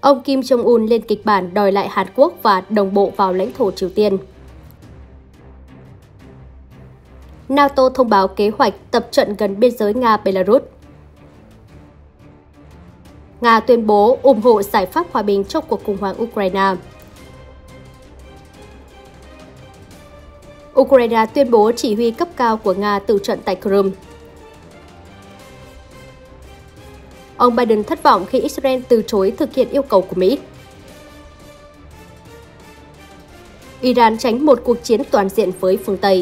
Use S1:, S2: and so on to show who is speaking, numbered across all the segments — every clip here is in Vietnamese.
S1: ông Kim Jong-un lên kịch bản đòi lại Hàn Quốc và đồng bộ vào lãnh thổ Triều Tiên. NATO thông báo kế hoạch tập trận gần biên giới Nga-Belarus. Nga tuyên bố ủng hộ giải pháp hòa bình trong cuộc khủng hoảng Ukraine. Ukraine tuyên bố chỉ huy cấp cao của Nga từ trận tại Crimea. Ông Biden thất vọng khi Israel từ chối thực hiện yêu cầu của Mỹ. Iran tránh một cuộc chiến toàn diện với phương Tây.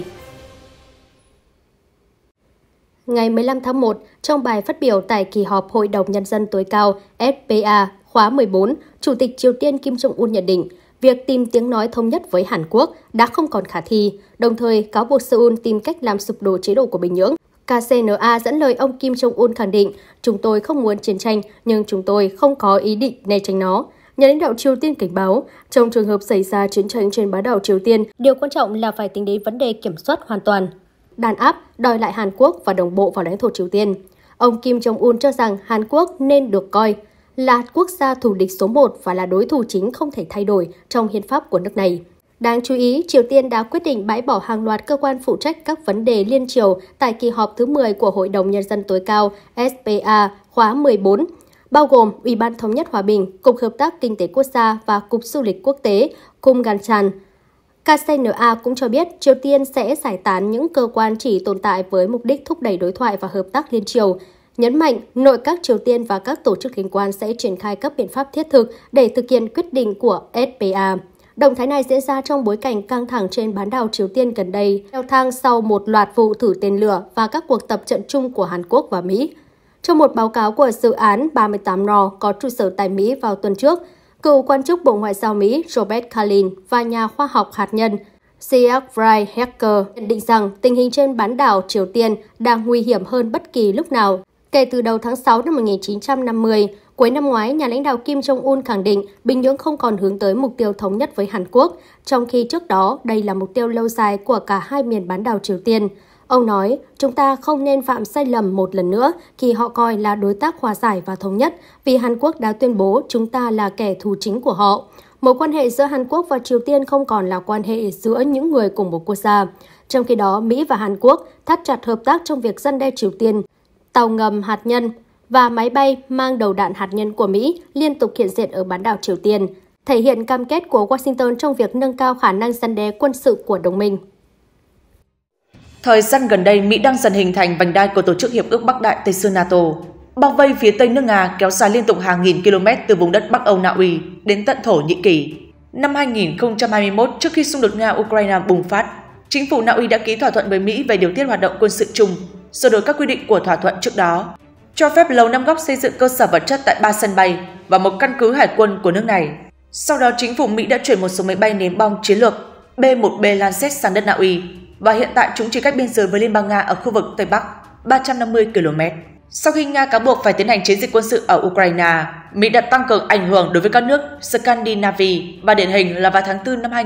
S1: Ngày 15 tháng 1, trong bài phát biểu tại kỳ họp Hội đồng Nhân dân tối cao SPA khóa 14, Chủ tịch Triều Tiên Kim Jong-un nhận định việc tìm tiếng nói thống nhất với Hàn Quốc đã không còn khả thi, đồng thời cáo buộc Seoul tìm cách làm sụp đổ chế độ của Bình Nhưỡng. KCNA dẫn lời ông Kim Jong-un khẳng định, chúng tôi không muốn chiến tranh, nhưng chúng tôi không có ý định né tránh nó. Nhà lãnh đạo Triều Tiên cảnh báo, trong trường hợp xảy ra chiến tranh trên bán đảo Triều Tiên, điều quan trọng là phải tính đến vấn đề kiểm soát hoàn toàn, đàn áp, đòi lại Hàn Quốc và đồng bộ vào lãnh thổ Triều Tiên. Ông Kim Jong-un cho rằng Hàn Quốc nên được coi là quốc gia thù địch số 1 và là đối thủ chính không thể thay đổi trong hiến pháp của nước này. Đáng chú ý, Triều Tiên đã quyết định bãi bỏ hàng loạt cơ quan phụ trách các vấn đề liên triều tại kỳ họp thứ 10 của Hội đồng Nhân dân tối cao SPA khóa 14, bao gồm Ủy ban Thống nhất Hòa bình, Cục Hợp tác Kinh tế Quốc gia và Cục Du lịch Quốc tế Kumgangchan. KCNA cũng cho biết Triều Tiên sẽ giải tán những cơ quan chỉ tồn tại với mục đích thúc đẩy đối thoại và hợp tác liên triều, nhấn mạnh nội các Triều Tiên và các tổ chức liên quan sẽ triển khai các biện pháp thiết thực để thực hiện quyết định của SPA. Động thái này diễn ra trong bối cảnh căng thẳng trên bán đảo Triều Tiên gần đây, leo thang sau một loạt vụ thử tên lửa và các cuộc tập trận chung của Hàn Quốc và Mỹ. Trong một báo cáo của dự án 38 Nord có trụ sở tại Mỹ vào tuần trước, cựu quan chức Bộ Ngoại giao Mỹ Robert Kalin và nhà khoa học hạt nhân Siegfried Hecker nhận định rằng tình hình trên bán đảo Triều Tiên đang nguy hiểm hơn bất kỳ lúc nào. Kể từ đầu tháng 6 năm 1950, cuối năm ngoái, nhà lãnh đạo Kim Jong-un khẳng định Bình Nhưỡng không còn hướng tới mục tiêu thống nhất với Hàn Quốc, trong khi trước đó đây là mục tiêu lâu dài của cả hai miền bán đảo Triều Tiên. Ông nói, chúng ta không nên phạm sai lầm một lần nữa khi họ coi là đối tác hòa giải và thống nhất, vì Hàn Quốc đã tuyên bố chúng ta là kẻ thù chính của họ. Mối quan hệ giữa Hàn Quốc và Triều Tiên không còn là quan hệ giữa những người cùng một quốc gia. Trong khi đó, Mỹ và Hàn Quốc thắt chặt hợp tác trong việc răn đe Triều Tiên. Tàu ngầm hạt nhân và máy bay mang đầu đạn hạt nhân của Mỹ liên tục hiện diện ở bán đảo Triều Tiên, thể hiện cam kết của Washington trong việc nâng cao khả năng răn đe quân sự của đồng minh.
S2: Thời gian gần đây, Mỹ đang dần hình thành vành đai của Tổ chức Hiệp ước Bắc Đại Tây Dương NATO, bao vây phía tây nước Nga kéo dài liên tục hàng nghìn km từ vùng đất Bắc Âu Na Uy đến tận Thổ Nhĩ Kỳ. Năm 2021, trước khi xung đột Nga-Ukraine bùng phát, chính phủ Na Uy đã ký thỏa thuận với Mỹ về điều tiết hoạt động quân sự chung, sửa đổi các quy định của thỏa thuận trước đó, cho phép Lầu Năm Góc xây dựng cơ sở vật chất tại 3 sân bay và một căn cứ hải quân của nước này. Sau đó, chính phủ Mỹ đã chuyển một số máy bay ném bom chiến lược B-1B Lancet sang đất Na Uy, và hiện tại chúng chỉ cách biên giới với Liên bang Nga ở khu vực Tây Bắc 350 km. Sau khi Nga cáo buộc phải tiến hành chiến dịch quân sự ở Ukraine, Mỹ đã tăng cường ảnh hưởng đối với các nước Scandinavia và điển hình là vào tháng 4 năm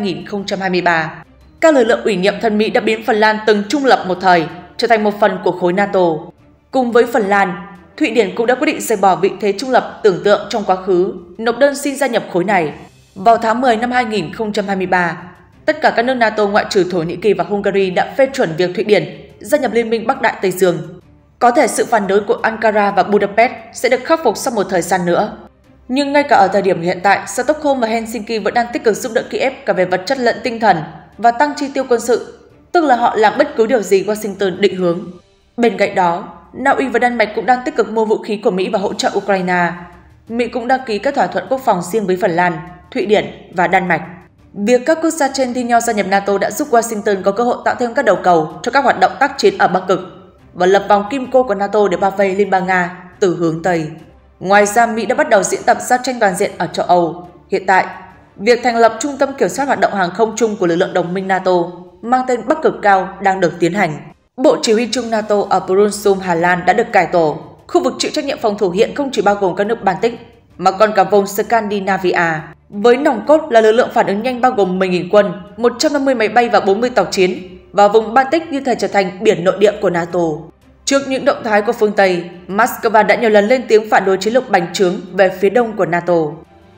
S2: 2023. Các lực lượng ủy nhiệm thân Mỹ đã biến Phần Lan từng trung lập một thời trở thành một phần của khối NATO. Cùng với Phần Lan, Thụy Điển cũng đã quyết định rời bỏ vị thế trung lập tưởng tượng trong quá khứ, nộp đơn xin gia nhập khối này. Vào tháng 10 năm 2023, tất cả các nước NATO ngoại trừ Thổ Nhĩ Kỳ và Hungary đã phê chuẩn việc Thụy Điển gia nhập Liên minh Bắc Đại Tây Dương. Có thể sự phản đối của Ankara và Budapest sẽ được khắc phục sau một thời gian nữa. Nhưng ngay cả ở thời điểm hiện tại, Stockholm và Helsinki vẫn đang tích cực giúp đỡ Kiev cả về vật chất lẫn tinh thần và tăng chi tiêu quân sự, tức là họ làm bất cứ điều gì Washington định hướng. Bên cạnh đó, Na Uy và Đan Mạch cũng đang tích cực mua vũ khí của Mỹ và hỗ trợ Ukraine. Mỹ cũng đã ký các thỏa thuận quốc phòng riêng với Phần Lan, Thụy Điển và Đan Mạch. Việc các quốc gia trên thi nhau gia nhập NATO đã giúp Washington có cơ hội tạo thêm các đầu cầu cho các hoạt động tác chiến ở Bắc Cực và lập vòng kim cô của NATO để bao vây Liên bang Nga từ hướng Tây. Ngoài ra, Mỹ đã bắt đầu diễn tập giao tranh toàn diện ở châu Âu. Hiện tại, việc thành lập Trung tâm Kiểm soát Hoạt động Hàng không chung của lực lượng đồng minh NATO mang tên Bắc Cực Cao đang được tiến hành. Bộ Chỉ huy chung NATO ở Brunssum, Hà Lan đã được cải tổ. Khu vực chịu trách nhiệm phòng thủ hiện không chỉ bao gồm các nước Baltic, mà còn cả vùng Scandinavia, với nòng cốt là lực lượng phản ứng nhanh bao gồm 10.000 quân, 150 máy bay và 40 tàu chiến, và vùng Baltic như thể trở thành biển nội địa của NATO. Trước những động thái của phương Tây, Moscow đã nhiều lần lên tiếng phản đối chiến lược bành trướng về phía đông của NATO.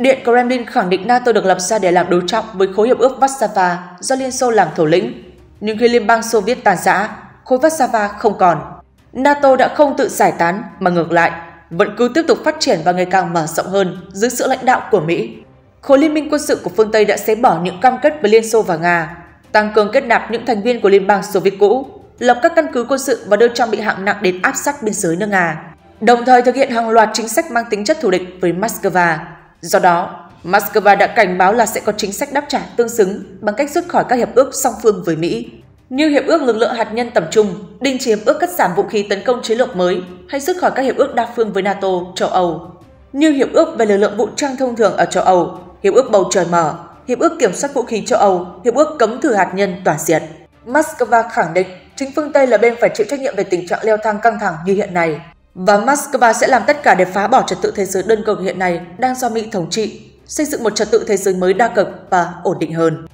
S2: Điện Kremlin khẳng định NATO được lập ra để làm đối trọng với khối hiệp ước Warsaw do Liên Xô làm thủ lĩnh. Nhưng khi Liên bang Xô Viết tan rã, khối Warsaw không còn. NATO đã không tự giải tán mà ngược lại, vẫn cứ tiếp tục phát triển và ngày càng mở rộng hơn dưới sự lãnh đạo của Mỹ. Khối liên minh quân sự của phương Tây đã xé bỏ những cam kết với Liên Xô và Nga, tăng cường kết nạp những thành viên của Liên bang Xô Viết cũ, lập các căn cứ quân sự và đưa trang bị hạng nặng đến áp sát biên giới nước Nga, đồng thời thực hiện hàng loạt chính sách mang tính chất thù địch với Moscow. Do đó, Moscow đã cảnh báo là sẽ có chính sách đáp trả tương xứng bằng cách rút khỏi các hiệp ước song phương với Mỹ, như Hiệp ước Lực lượng Hạt nhân tầm trung, đình chỉ Hiệp ước cắt giảm vũ khí tấn công chiến lược mới hay rút khỏi các hiệp ước đa phương với NATO, châu Âu, như Hiệp ước về lực lượng vũ trang thông thường ở châu Âu, Hiệp ước bầu trời mở, Hiệp ước kiểm soát vũ khí châu Âu, Hiệp ước cấm thử hạt nhân toàn diện. Moscow khẳng định chính phương Tây là bên phải chịu trách nhiệm về tình trạng leo thang căng thẳng như hiện nay, và Moscow sẽ làm tất cả để phá bỏ trật tự thế giới đơn cực hiện nay đang do Mỹ thống trị, xây dựng một trật tự thế giới mới đa cực và ổn định hơn.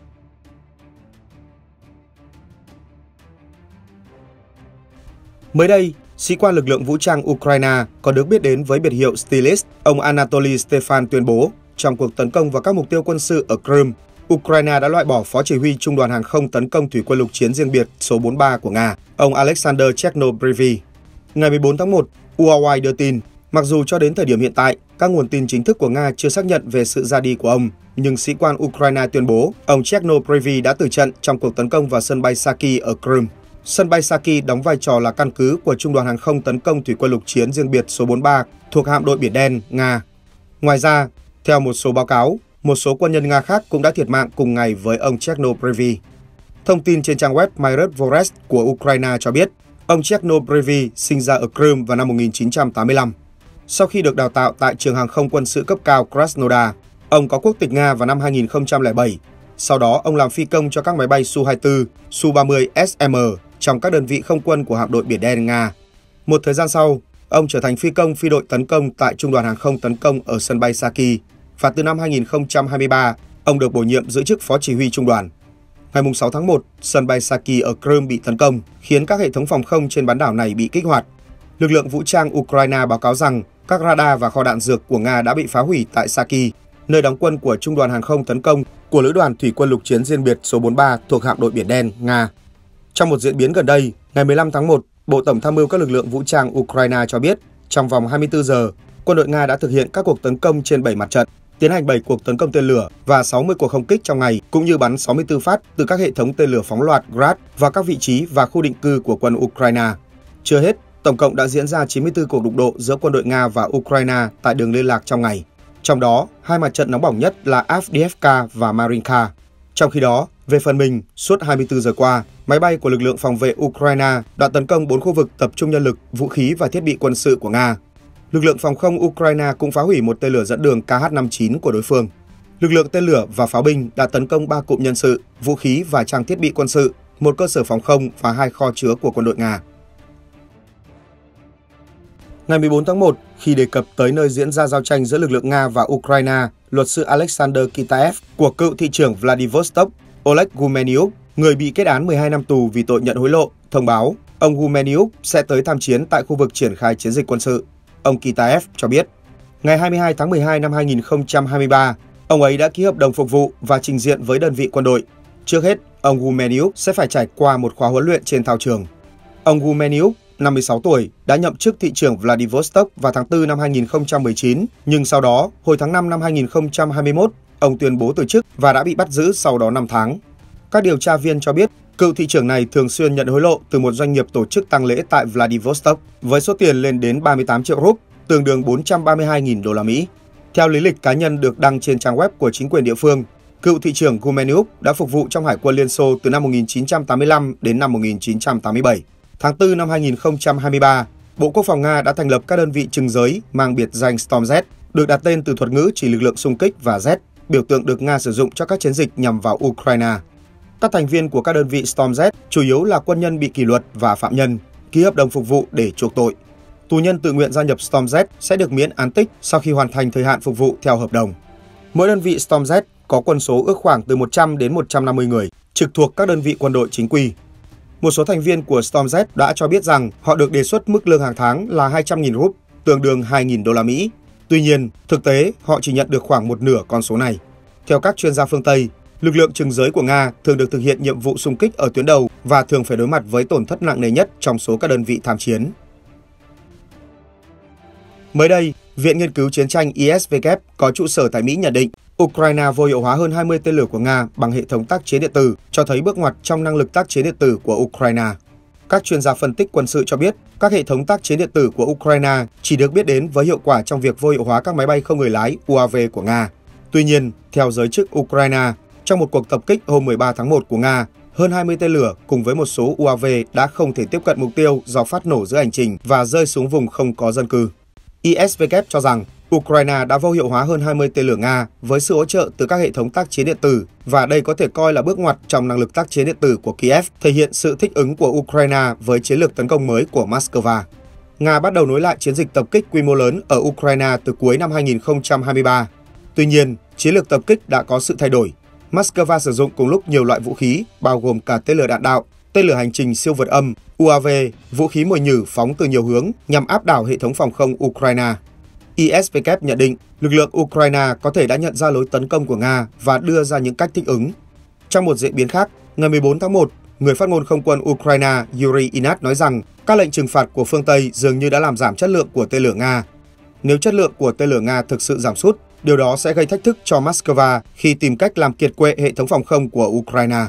S3: Mới đây, sĩ quan lực lượng vũ trang Ukraine còn được biết đến với biệt hiệu Stylist, ông Anatoly Stefan tuyên bố trong cuộc tấn công vào các mục tiêu quân sự ở Crimea, Ukraine đã loại bỏ phó chỉ huy Trung đoàn Hàng không tấn công thủy quân lục chiến riêng biệt số 43 của Nga, ông Alexander Chernobrivy. Ngày 14 tháng 1, UOI đưa tin, mặc dù cho đến thời điểm hiện tại, các nguồn tin chính thức của Nga chưa xác nhận về sự ra đi của ông, nhưng sĩ quan Ukraine tuyên bố ông Chernobrivy đã tử trận trong cuộc tấn công vào sân bay Saki ở Crimea. Sân bay Saki đóng vai trò là căn cứ của Trung đoàn Hàng không tấn công thủy quân lục chiến riêng biệt số 43 thuộc hạm đội Biển Đen, Nga. Ngoài ra, theo một số báo cáo, một số quân nhân Nga khác cũng đã thiệt mạng cùng ngày với ông Chernobrivy. Thông tin trên trang web Myrat của Ukraine cho biết, ông Chernobrivy sinh ra ở Crimea vào năm 1985. Sau khi được đào tạo tại trường hàng không quân sự cấp cao Krasnodar, ông có quốc tịch Nga vào năm 2007. Sau đó, ông làm phi công cho các máy bay Su-24, Su-30 SM trong các đơn vị không quân của hạm đội Biển Đen Nga. Một thời gian sau, ông trở thành phi công phi đội tấn công tại Trung đoàn Hàng không tấn công ở sân bay Saki. Và từ năm 2023, ông được bổ nhiệm giữ chức phó chỉ huy trung đoàn. Ngày 6 tháng 1, sân bay Saki ở Crimea bị tấn công, khiến các hệ thống phòng không trên bán đảo này bị kích hoạt. Lực lượng vũ trang Ukraine báo cáo rằng các radar và kho đạn dược của Nga đã bị phá hủy tại Saki, nơi đóng quân của Trung đoàn Hàng không tấn công của Lữ đoàn Thủy quân lục chiến riêng biệt số 43 thuộc hạm đội Biển Đen, Nga. Trong một diễn biến gần đây, ngày 15 tháng 1, Bộ Tổng tham mưu các lực lượng vũ trang Ukraine cho biết, trong vòng 24 giờ, quân đội Nga đã thực hiện các cuộc tấn công trên 7 mặt trận, tiến hành 7 cuộc tấn công tên lửa và 60 cuộc không kích trong ngày, cũng như bắn 64 phát từ các hệ thống tên lửa phóng loạt Grad vào các vị trí và khu định cư của quân Ukraine. Chưa hết, tổng cộng đã diễn ra 94 cuộc đụng độ giữa quân đội Nga và Ukraine tại đường liên lạc trong ngày. Trong đó, hai mặt trận nóng bỏng nhất là Avdiivka và Marinka. Trong khi đó, về phần mình, suốt 24 giờ qua, máy bay của lực lượng phòng vệ Ukraine đã tấn công 4 khu vực tập trung nhân lực, vũ khí và thiết bị quân sự của Nga. Lực lượng phòng không Ukraine cũng phá hủy một tên lửa dẫn đường KH-59 của đối phương. Lực lượng tên lửa và pháo binh đã tấn công 3 cụm nhân sự, vũ khí và trang thiết bị quân sự, một cơ sở phòng không và 2 kho chứa của quân đội Nga. Ngày 14 tháng 1, khi đề cập tới nơi diễn ra giao tranh giữa lực lượng Nga và Ukraine, luật sư Alexander Kitaev của cựu thị trưởng Vladivostok Oleg Gumenyuk, người bị kết án 12 năm tù vì tội nhận hối lộ, thông báo ông Gumenyuk sẽ tới tham chiến tại khu vực triển khai chiến dịch quân sự. Ông Kitaev cho biết, ngày 22 tháng 12 năm 2023, ông ấy đã ký hợp đồng phục vụ và trình diện với đơn vị quân đội. Trước hết, ông Gumenyuk sẽ phải trải qua một khóa huấn luyện trên thao trường. Ông Gumenyuk, 56 tuổi, đã nhậm chức thị trưởng Vladivostok vào tháng 4 năm 2019, nhưng sau đó, hồi tháng 5 năm 2021, ông tuyên bố từ chức và đã bị bắt giữ sau đó 5 tháng. Các điều tra viên cho biết, cựu thị trưởng này thường xuyên nhận hối lộ từ một doanh nghiệp tổ chức tang lễ tại Vladivostok với số tiền lên đến 38 triệu rúp, tương đương 432.000 đô la Mỹ. Theo lý lịch cá nhân được đăng trên trang web của chính quyền địa phương, cựu thị trưởng Gumenyuk đã phục vụ trong Hải quân Liên Xô từ năm 1985 đến năm 1987. Tháng 4 năm 2023, Bộ Quốc phòng Nga đã thành lập các đơn vị chừng giới mang biệt danh Storm Z, được đặt tên từ thuật ngữ chỉ lực lượng xung kích và Z, biểu tượng được Nga sử dụng cho các chiến dịch nhằm vào Ukraine. Các thành viên của các đơn vị Storm Z chủ yếu là quân nhân bị kỷ luật và phạm nhân, ký hợp đồng phục vụ để chuộc tội. Tù nhân tự nguyện gia nhập Storm Z sẽ được miễn án tích sau khi hoàn thành thời hạn phục vụ theo hợp đồng. Mỗi đơn vị Storm Z có quân số ước khoảng từ 100 đến 150 người, trực thuộc các đơn vị quân đội chính quy. Một số thành viên của Storm Z đã cho biết rằng họ được đề xuất mức lương hàng tháng là 200.000 rúp, tương đương 2.000 đô la Mỹ. Tuy nhiên, thực tế họ chỉ nhận được khoảng một nửa con số này. Theo các chuyên gia phương Tây, lực lượng chừng giới của Nga thường được thực hiện nhiệm vụ xung kích ở tuyến đầu và thường phải đối mặt với tổn thất nặng nề nhất trong số các đơn vị tham chiến. Mới đây, Viện Nghiên cứu Chiến tranh ISW có trụ sở tại Mỹ nhận định Ukraine vô hiệu hóa hơn 20 tên lửa của Nga bằng hệ thống tác chiến điện tử, cho thấy bước ngoặt trong năng lực tác chiến điện tử của Ukraine. Các chuyên gia phân tích quân sự cho biết, các hệ thống tác chiến điện tử của Ukraine chỉ được biết đến với hiệu quả trong việc vô hiệu hóa các máy bay không người lái UAV của Nga. Tuy nhiên, theo giới chức Ukraine, trong một cuộc tập kích hôm 13 tháng 1 của Nga, hơn 20 tên lửa cùng với một số UAV đã không thể tiếp cận mục tiêu do phát nổ giữa hành trình và rơi xuống vùng không có dân cư. ISW cho rằng Ukraine đã vô hiệu hóa hơn 20 tên lửa Nga với sự hỗ trợ từ các hệ thống tác chiến điện tử và đây có thể coi là bước ngoặt trong năng lực tác chiến điện tử của Kiev, thể hiện sự thích ứng của Ukraine với chiến lược tấn công mới của Moscow. Nga bắt đầu nối lại chiến dịch tập kích quy mô lớn ở Ukraine từ cuối năm 2023. Tuy nhiên, chiến lược tập kích đã có sự thay đổi. Moscow sử dụng cùng lúc nhiều loại vũ khí, bao gồm cả tên lửa đạn đạo, tên lửa hành trình siêu vượt âm, UAV, vũ khí mồi nhử phóng từ nhiều hướng nhằm áp đảo hệ thống phòng không Ukraine. ISW nhận định lực lượng Ukraine có thể đã nhận ra lối tấn công của Nga và đưa ra những cách thích ứng. Trong một diễn biến khác, ngày 14 tháng 1, người phát ngôn không quân Ukraine Yuri Inat nói rằng các lệnh trừng phạt của phương Tây dường như đã làm giảm chất lượng của tên lửa Nga. Nếu chất lượng của tên lửa Nga thực sự giảm sút, điều đó sẽ gây thách thức cho Moscow khi tìm cách làm kiệt quệ hệ thống phòng không của Ukraine.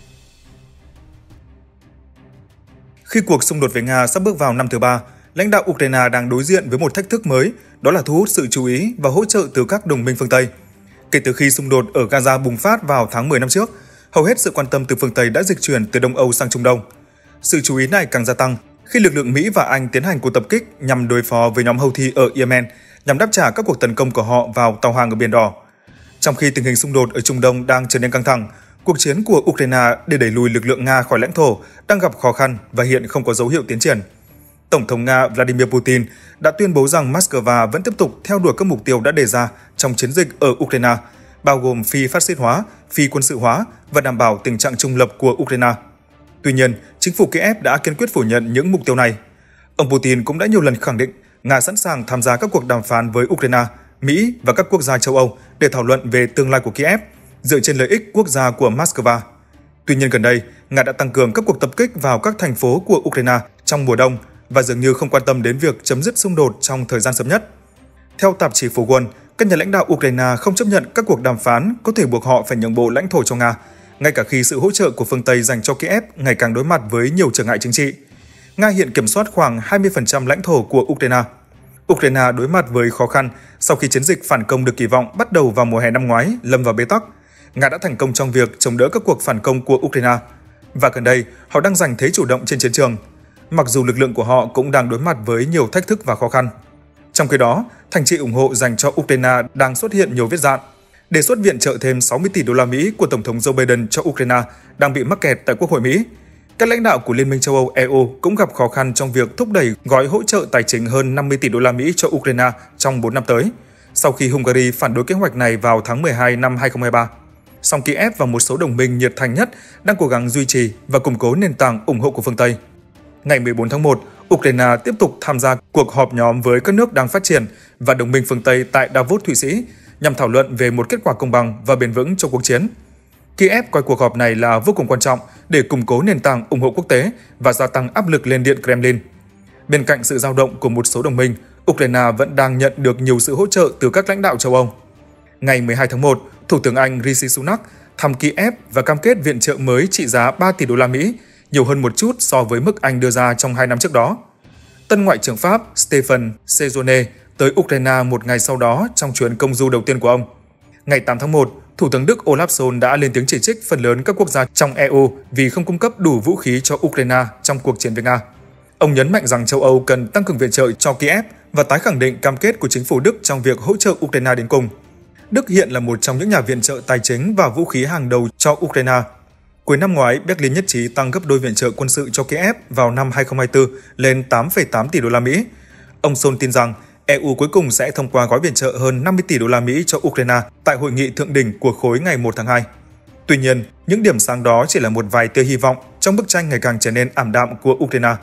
S4: Khi cuộc xung đột với Nga sắp bước vào năm thứ 3, lãnh đạo Ukraine đang đối diện với một thách thức mới, đó là thu hút sự chú ý và hỗ trợ từ các đồng minh phương Tây. Kể từ khi xung đột ở Gaza bùng phát vào tháng 10 năm trước, hầu hết sự quan tâm từ phương Tây đã dịch chuyển từ Đông Âu sang Trung Đông. Sự chú ý này càng gia tăng khi lực lượng Mỹ và Anh tiến hành cuộc tập kích nhằm đối phó với nhóm Houthi ở Yemen, nhằm đáp trả các cuộc tấn công của họ vào tàu hàng ở Biển Đỏ. Trong khi tình hình xung đột ở Trung Đông đang trở nên căng thẳng, cuộc chiến của Ukraine để đẩy lùi lực lượng Nga khỏi lãnh thổ đang gặp khó khăn và hiện không có dấu hiệu tiến triển. Tổng thống Nga Vladimir Putin đã tuyên bố rằng Moscow vẫn tiếp tục theo đuổi các mục tiêu đã đề ra trong chiến dịch ở Ukraine, bao gồm phi phát xít hóa, phi quân sự hóa và đảm bảo tình trạng trung lập của Ukraine. Tuy nhiên, chính phủ Kiev đã kiên quyết phủ nhận những mục tiêu này. Ông Putin cũng đã nhiều lần khẳng định Nga sẵn sàng tham gia các cuộc đàm phán với Ukraine, Mỹ và các quốc gia châu Âu để thảo luận về tương lai của Kiev dựa trên lợi ích quốc gia của Moscow. Tuy nhiên gần đây, Nga đã tăng cường các cuộc tập kích vào các thành phố của Ukraine trong mùa đông và dường như không quan tâm đến việc chấm dứt xung đột trong thời gian sớm nhất. Theo tạp chí Phố Quân, các nhà lãnh đạo Ukraine không chấp nhận các cuộc đàm phán có thể buộc họ phải nhượng bộ lãnh thổ cho Nga, ngay cả khi sự hỗ trợ của phương Tây dành cho Kiev ngày càng đối mặt với nhiều trở ngại chính trị. Nga hiện kiểm soát khoảng 20% lãnh thổ của Ukraine. Ukraine đối mặt với khó khăn sau khi chiến dịch phản công được kỳ vọng bắt đầu vào mùa hè năm ngoái lâm vào bế tắc. Nga đã thành công trong việc chống đỡ các cuộc phản công của Ukraine. Và gần đây, họ đang giành thế chủ động trên chiến trường, mặc dù lực lượng của họ cũng đang đối mặt với nhiều thách thức và khó khăn. Trong khi đó, thành trì ủng hộ dành cho Ukraine đang xuất hiện nhiều vết dạn. Đề xuất viện trợ thêm 60 tỷ đô la Mỹ của Tổng thống Joe Biden cho Ukraine đang bị mắc kẹt tại Quốc hội Mỹ. Các lãnh đạo của Liên minh châu Âu EU cũng gặp khó khăn trong việc thúc đẩy gói hỗ trợ tài chính hơn 50 tỷ đô la Mỹ cho Ukraine trong 4 năm tới, sau khi Hungary phản đối kế hoạch này vào tháng 12 năm 2023. Song Kiev và một số đồng minh nhiệt thành nhất đang cố gắng duy trì và củng cố nền tảng ủng hộ của phương Tây. Ngày 14 tháng 1, Ukraine tiếp tục tham gia cuộc họp nhóm với các nước đang phát triển và đồng minh phương Tây tại Davos, Thụy Sĩ nhằm thảo luận về một kết quả công bằng và bền vững cho cuộc chiến. Kiev coi cuộc họp này là vô cùng quan trọng để củng cố nền tảng ủng hộ quốc tế và gia tăng áp lực lên Điện Kremlin. Bên cạnh sự dao động của một số đồng minh, Ukraine vẫn đang nhận được nhiều sự hỗ trợ từ các lãnh đạo châu Âu. Ngày 12 tháng 1, Thủ tướng Anh Rishi Sunak thăm Kiev và cam kết viện trợ mới trị giá 3 tỷ đô la Mỹ, nhiều hơn một chút so với mức Anh đưa ra trong 2 năm trước đó. Tân Ngoại trưởng Pháp Stéphane Séjourné tới Ukraine một ngày sau đó trong chuyến công du đầu tiên của ông. Ngày 8 tháng 1, Thủ tướng Đức Olaf Scholz đã lên tiếng chỉ trích phần lớn các quốc gia trong EU vì không cung cấp đủ vũ khí cho Ukraine trong cuộc chiến với Nga. Ông nhấn mạnh rằng châu Âu cần tăng cường viện trợ cho Kiev và tái khẳng định cam kết của chính phủ Đức trong việc hỗ trợ Ukraine đến cùng. Đức hiện là một trong những nhà viện trợ tài chính và vũ khí hàng đầu cho Ukraine. Cuối năm ngoái, Berlin nhất trí tăng gấp đôi viện trợ quân sự cho Kiev vào năm 2024 lên 8,8 tỷ đô la Mỹ. Ông Scholz tin rằng EU cuối cùng sẽ thông qua gói viện trợ hơn 50 tỷ đô la Mỹ cho Ukraine tại hội nghị thượng đỉnh của khối ngày 1 tháng 2. Tuy nhiên, những điểm sáng đó chỉ là một vài tia hy vọng trong bức tranh ngày càng trở nên ảm đạm của Ukraine.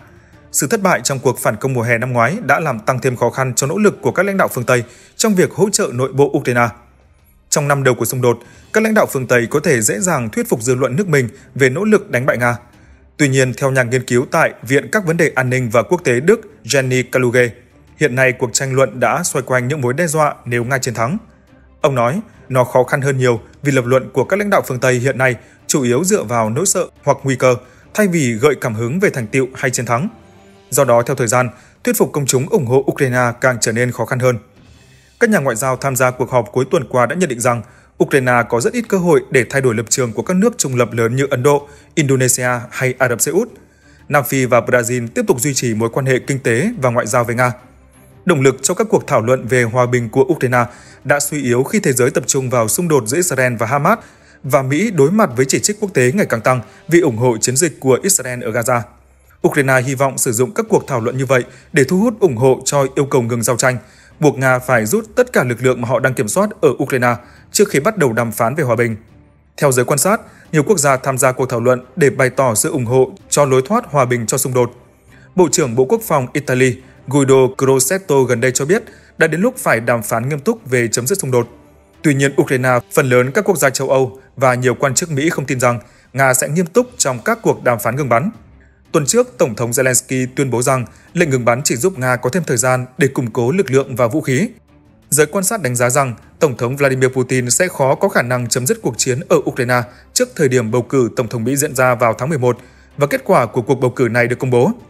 S4: Sự thất bại trong cuộc phản công mùa hè năm ngoái đã làm tăng thêm khó khăn cho nỗ lực của các lãnh đạo phương Tây trong việc hỗ trợ nội bộ Ukraine. Trong năm đầu của xung đột, các lãnh đạo phương Tây có thể dễ dàng thuyết phục dư luận nước mình về nỗ lực đánh bại Nga. Tuy nhiên, theo nhà nghiên cứu tại Viện các vấn đề an ninh và quốc tế Đức Jenny Kaluge, hiện nay cuộc tranh luận đã xoay quanh những mối đe dọa nếu Nga chiến thắng. Ông nói, nó khó khăn hơn nhiều vì lập luận của các lãnh đạo phương Tây hiện nay chủ yếu dựa vào nỗi sợ hoặc nguy cơ, thay vì gợi cảm hứng về thành tựu hay chiến thắng. Do đó, theo thời gian, thuyết phục công chúng ủng hộ Ukraine càng trở nên khó khăn hơn. Các nhà ngoại giao tham gia cuộc họp cuối tuần qua đã nhận định rằng Ukraine có rất ít cơ hội để thay đổi lập trường của các nước trung lập lớn như Ấn Độ, Indonesia hay Ả Rập Xê Út. Nam Phi và Brazil tiếp tục duy trì mối quan hệ kinh tế và ngoại giao với Nga. Động lực cho các cuộc thảo luận về hòa bình của Ukraine đã suy yếu khi thế giới tập trung vào xung đột giữa Israel và Hamas, và Mỹ đối mặt với chỉ trích quốc tế ngày càng tăng vì ủng hộ chiến dịch của Israel ở Gaza. Ukraine hy vọng sử dụng các cuộc thảo luận như vậy để thu hút ủng hộ cho yêu cầu ngừng giao tranh, buộc Nga phải rút tất cả lực lượng mà họ đang kiểm soát ở Ukraine trước khi bắt đầu đàm phán về hòa bình. Theo giới quan sát, nhiều quốc gia tham gia cuộc thảo luận để bày tỏ sự ủng hộ cho lối thoát hòa bình cho xung đột. Bộ trưởng Bộ Quốc phòng Italy Guido Crosetto gần đây cho biết đã đến lúc phải đàm phán nghiêm túc về chấm dứt xung đột. Tuy nhiên, Ukraine, phần lớn các quốc gia châu Âu và nhiều quan chức Mỹ không tin rằng Nga sẽ nghiêm túc trong các cuộc đàm phán ngừng bắn. Tuần trước, Tổng thống Zelensky tuyên bố rằng lệnh ngừng bắn chỉ giúp Nga có thêm thời gian để củng cố lực lượng và vũ khí. Giới quan sát đánh giá rằng Tổng thống Vladimir Putin sẽ khó có khả năng chấm dứt cuộc chiến ở Ukraine trước thời điểm bầu cử Tổng thống Mỹ diễn ra vào tháng 11 và kết quả của cuộc bầu cử này được công bố.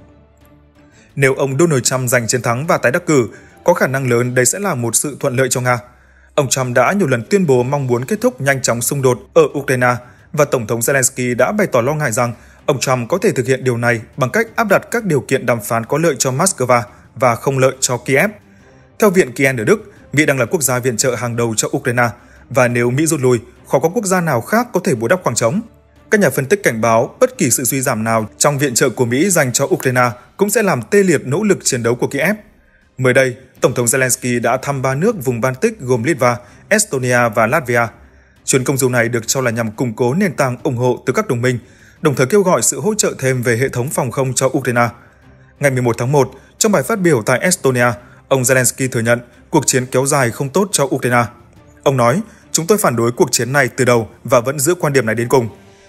S4: Nếu ông Donald Trump giành chiến thắng và tái đắc cử, có khả năng lớn đây sẽ là một sự thuận lợi cho Nga. Ông Trump đã nhiều lần tuyên bố mong muốn kết thúc nhanh chóng xung đột ở Ukraine và Tổng thống Zelensky đã bày tỏ lo ngại rằng ông Trump có thể thực hiện điều này bằng cách áp đặt các điều kiện đàm phán có lợi cho Moscow và không lợi cho Kiev. Theo Viện Kiel ở Đức, Mỹ đang là quốc gia viện trợ hàng đầu cho Ukraine, và nếu Mỹ rút lui, khó có quốc gia nào khác có thể bù đắp khoảng trống. Các nhà phân tích cảnh báo bất kỳ sự suy giảm nào trong viện trợ của Mỹ dành cho Ukraine cũng sẽ làm tê liệt nỗ lực chiến đấu của Kiev. Mới đây, Tổng thống Zelensky đã thăm 3 nước vùng Baltic gồm Litva, Estonia và Latvia. Chuyến công du này được cho là nhằm củng cố nền tảng ủng hộ từ các đồng minh, đồng thời kêu gọi sự hỗ trợ thêm về hệ thống phòng không cho Ukraine. Ngày 11 tháng 1, trong bài phát biểu tại Estonia, ông Zelensky thừa nhận cuộc chiến kéo dài không tốt cho Ukraine. Ông nói, chúng tôi phản đối cuộc chiến này từ đầu và vẫn giữ quan điểm này đến cùng.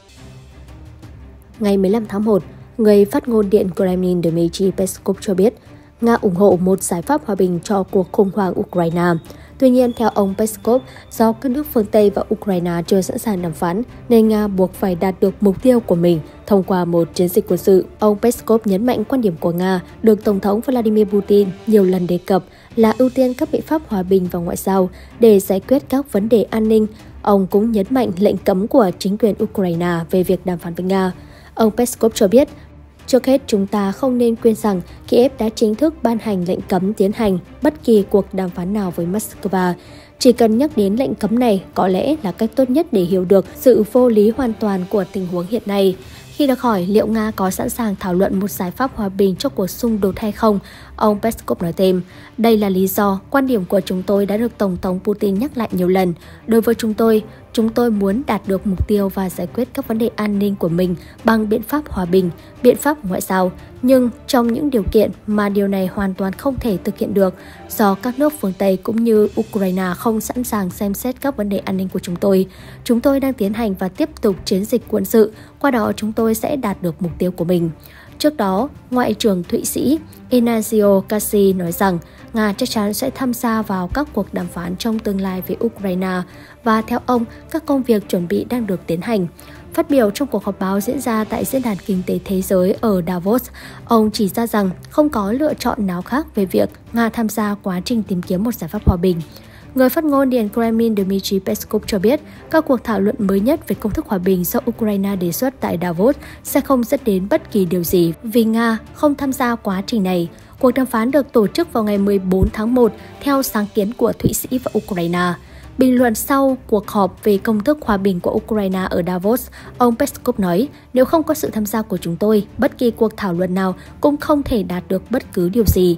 S1: Ngày 15 tháng 1, người phát ngôn Điện Kremlin Dmitry Peskov cho biết Nga ủng hộ một giải pháp hòa bình cho cuộc khủng hoảng Ukraine. Tuy nhiên, theo ông Peskov, do các nước phương Tây và Ukraine chưa sẵn sàng đàm phán, nên Nga buộc phải đạt được mục tiêu của mình thông qua một chiến dịch quân sự. Ông Peskov nhấn mạnh quan điểm của Nga được Tổng thống Vladimir Putin nhiều lần đề cập là ưu tiên các biện pháp hòa bình và ngoại giao để giải quyết các vấn đề an ninh. Ông cũng nhấn mạnh lệnh cấm của chính quyền Ukraine về việc đàm phán với Nga. Ông Peskov cho biết, trước hết, chúng ta không nên quên rằng Kiev đã chính thức ban hành lệnh cấm tiến hành bất kỳ cuộc đàm phán nào với Moscow. Chỉ cần nhắc đến lệnh cấm này có lẽ là cách tốt nhất để hiểu được sự vô lý hoàn toàn của tình huống hiện nay. Khi được hỏi liệu Nga có sẵn sàng thảo luận một giải pháp hòa bình cho cuộc xung đột hay không, ông Peskov nói thêm, đây là lý do quan điểm của chúng tôi đã được Tổng thống Putin nhắc lại nhiều lần. Đối với chúng tôi muốn đạt được mục tiêu và giải quyết các vấn đề an ninh của mình bằng biện pháp hòa bình, biện pháp ngoại giao. Nhưng trong những điều kiện mà điều này hoàn toàn không thể thực hiện được, do các nước phương Tây cũng như Ukraine không sẵn sàng xem xét các vấn đề an ninh của chúng tôi đang tiến hành và tiếp tục chiến dịch quân sự, qua đó chúng tôi sẽ đạt được mục tiêu của mình. Trước đó, Ngoại trưởng Thụy Sĩ Ignacio Cassi nói rằng Nga chắc chắn sẽ tham gia vào các cuộc đàm phán trong tương lai với Ukraine và theo ông, các công việc chuẩn bị đang được tiến hành. Phát biểu trong cuộc họp báo diễn ra tại Diễn đàn Kinh tế Thế giới ở Davos, ông chỉ ra rằng không có lựa chọn nào khác về việc Nga tham gia quá trình tìm kiếm một giải pháp hòa bình. Người phát ngôn Điện Kremlin Dmitry Peskov cho biết các cuộc thảo luận mới nhất về công thức hòa bình do Ukraine đề xuất tại Davos sẽ không dẫn đến bất kỳ điều gì vì Nga không tham gia quá trình này. Cuộc đàm phán được tổ chức vào ngày 14 tháng 1 theo sáng kiến của Thụy Sĩ và Ukraine. Bình luận sau cuộc họp về công thức hòa bình của Ukraine ở Davos, ông Peskov nói, nếu không có sự tham gia của chúng tôi, bất kỳ cuộc thảo luận nào cũng không thể đạt được bất cứ điều gì.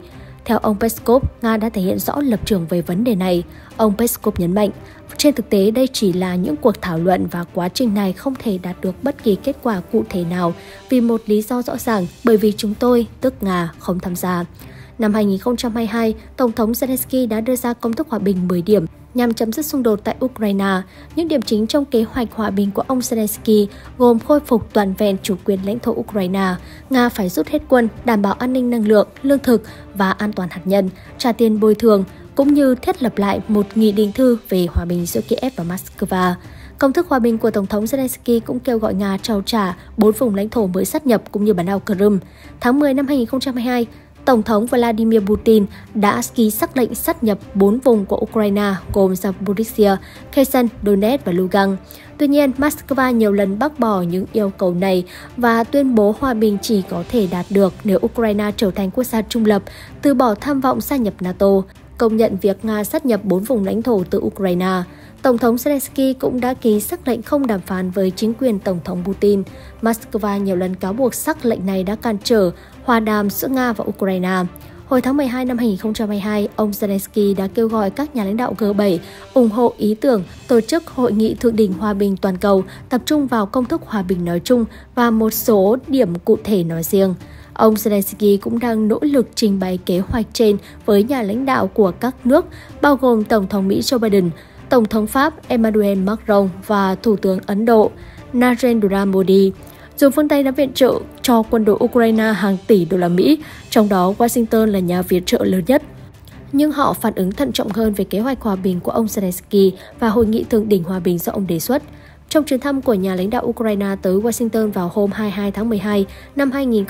S1: Theo ông Peskov, Nga đã thể hiện rõ lập trường về vấn đề này. Ông Peskov nhấn mạnh, trên thực tế đây chỉ là những cuộc thảo luận và quá trình này không thể đạt được bất kỳ kết quả cụ thể nào vì một lý do rõ ràng, bởi vì chúng tôi, tức Nga, không tham gia. Năm 2022, Tổng thống Zelensky đã đưa ra công thức hòa bình 10 điểm nhằm chấm dứt xung đột tại Ukraine. Những điểm chính trong kế hoạch hòa bình của ông Zelensky gồm khôi phục toàn vẹn chủ quyền lãnh thổ Ukraine, Nga phải rút hết quân, đảm bảo an ninh năng lượng, lương thực và an toàn hạt nhân, trả tiền bồi thường, cũng như thiết lập lại một nghị định thư về hòa bình giữa Kiev và Moscow. Công thức hòa bình của Tổng thống Zelensky cũng kêu gọi Nga trao trả 4 vùng lãnh thổ mới sáp nhập cũng như bán đảo Crimea. Tháng 10 năm 2022, Tổng thống Vladimir Putin đã ký sắc lệnh sáp nhập 4 vùng của Ukraine gồm Zaporizhia, Kherson, Donetsk và Lugansk. Tuy nhiên, Moscow nhiều lần bác bỏ những yêu cầu này và tuyên bố hòa bình chỉ có thể đạt được nếu Ukraine trở thành quốc gia trung lập, từ bỏ tham vọng gia nhập NATO, công nhận việc Nga sáp nhập 4 vùng lãnh thổ từ Ukraine. Tổng thống Zelensky cũng đã ký sắc lệnh không đàm phán với chính quyền Tổng thống Putin. Moscow nhiều lần cáo buộc sắc lệnh này đã cản trở hòa đàm giữa Nga và Ukraine. Hồi tháng 12 năm 2022, ông Zelensky đã kêu gọi các nhà lãnh đạo G7 ủng hộ ý tưởng tổ chức Hội nghị Thượng đỉnh Hòa bình Toàn cầu, tập trung vào công thức hòa bình nói chung và một số điểm cụ thể nói riêng. Ông Zelensky cũng đang nỗ lực trình bày kế hoạch trên với nhà lãnh đạo của các nước, bao gồm Tổng thống Mỹ Joe Biden, Tổng thống Pháp Emmanuel Macron và Thủ tướng Ấn Độ Narendra Modi. Dù phương Tây đã viện trợ cho quân đội Ukraine hàng tỷ đô la Mỹ, trong đó Washington là nhà viện trợ lớn nhất, nhưng họ phản ứng thận trọng hơn về kế hoạch hòa bình của ông Zelensky và Hội nghị Thượng đỉnh Hòa bình do ông đề xuất. Trong chuyến thăm của nhà lãnh đạo Ukraine tới Washington vào hôm 22 tháng 12 năm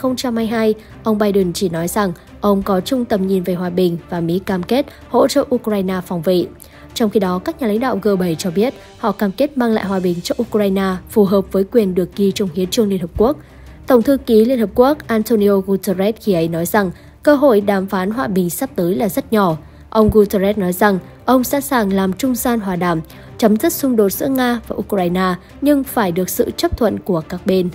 S1: 2022, ông Biden chỉ nói rằng ông có chung tầm nhìn về hòa bình và Mỹ cam kết hỗ trợ Ukraine phòng vệ. Trong khi đó, các nhà lãnh đạo G7 cho biết họ cam kết mang lại hòa bình cho Ukraine phù hợp với quyền được ghi trong Hiến chương Liên Hợp Quốc. Tổng thư ký Liên Hợp Quốc Antonio Guterres khi ấy nói rằng cơ hội đàm phán hòa bình sắp tới là rất nhỏ. Ông Guterres nói rằng ông sẵn sàng làm trung gian hòa đàm, chấm dứt xung đột giữa Nga và Ukraine, nhưng phải được sự chấp thuận của các bên.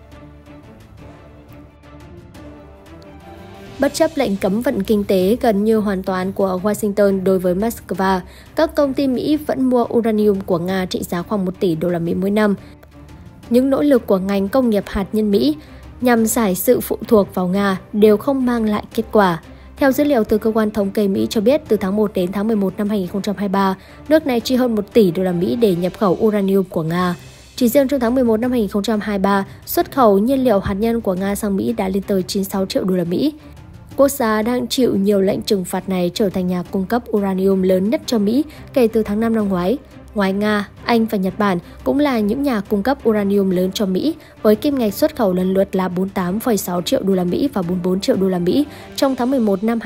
S1: Bất chấp lệnh cấm vận kinh tế gần như hoàn toàn của Washington đối với Moscow, các công ty Mỹ vẫn mua uranium của Nga trị giá khoảng 1 tỷ đô la Mỹ mỗi năm. Những nỗ lực của ngành công nghiệp hạt nhân Mỹ nhằm giải sự phụ thuộc vào Nga đều không mang lại kết quả. Theo dữ liệu từ cơ quan thống kê Mỹ cho biết, từ tháng 1 đến tháng 11 năm 2023, nước này chi hơn 1 tỷ đô la Mỹ để nhập khẩu uranium của Nga. Chỉ riêng trong tháng 11 năm 2023, xuất khẩu nhiên liệu hạt nhân của Nga sang Mỹ đã lên tới 96 triệu đô la Mỹ. Quốc gia đang chịu nhiều lệnh trừng phạt này trở thành nhà cung cấp uranium lớn nhất cho Mỹ kể từ tháng 5 năm ngoái. Ngoài Nga, Anh và Nhật Bản cũng là những nhà cung cấp uranium lớn cho Mỹ, với kim ngạch xuất khẩu lần lượt là 48,6 triệu đô la Mỹ và 44 triệu đô la Mỹ trong tháng 11 năm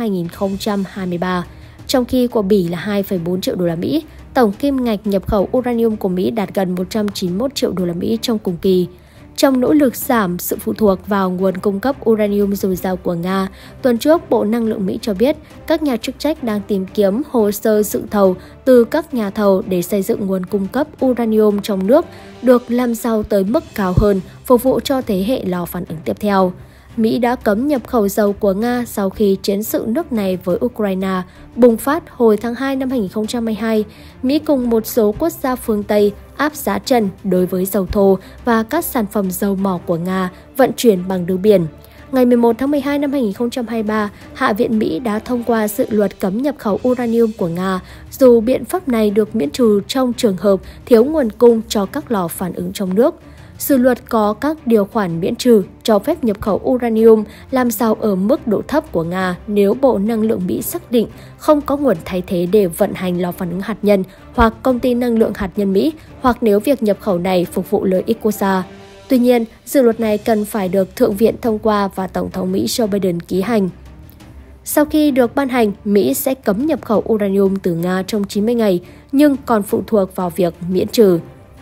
S1: 2023. Trong khi của Bỉ là 2,4 triệu đô la Mỹ, tổng kim ngạch nhập khẩu uranium của Mỹ đạt gần 191 triệu đô la Mỹ trong cùng kỳ. Trong nỗ lực giảm sự phụ thuộc vào nguồn cung cấp uranium dồi dào của Nga, tuần trước Bộ Năng lượng Mỹ cho biết các nhà chức trách đang tìm kiếm hồ sơ dự thầu từ các nhà thầu để xây dựng nguồn cung cấp uranium trong nước được làm giàu tới mức cao hơn, phục vụ cho thế hệ lò phản ứng tiếp theo. Mỹ đã cấm nhập khẩu dầu của Nga sau khi chiến sự nước này với Ukraine bùng phát hồi tháng 2 năm 2022. Mỹ cùng một số quốc gia phương Tây áp giá trần đối với dầu thô và các sản phẩm dầu mỏ của Nga vận chuyển bằng đường biển. Ngày 11 tháng 12 năm 2023, Hạ viện Mỹ đã thông qua dự luật cấm nhập khẩu uranium của Nga, dù biện pháp này được miễn trừ trong trường hợp thiếu nguồn cung cho các lò phản ứng trong nước. Dự luật có các điều khoản miễn trừ cho phép nhập khẩu uranium làm giàu ở mức độ thấp của Nga nếu Bộ Năng lượng Mỹ xác định không có nguồn thay thế để vận hành lò phản ứng hạt nhân hoặc công ty năng lượng hạt nhân Mỹ, hoặc nếu việc nhập khẩu này phục vụ lợi ích quốc gia. Tuy nhiên, dự luật này cần phải được Thượng viện thông qua và Tổng thống Mỹ Joe Biden ký hành. Sau khi được ban hành, Mỹ sẽ cấm nhập khẩu uranium từ Nga trong 90 ngày, nhưng còn phụ thuộc vào việc miễn trừ.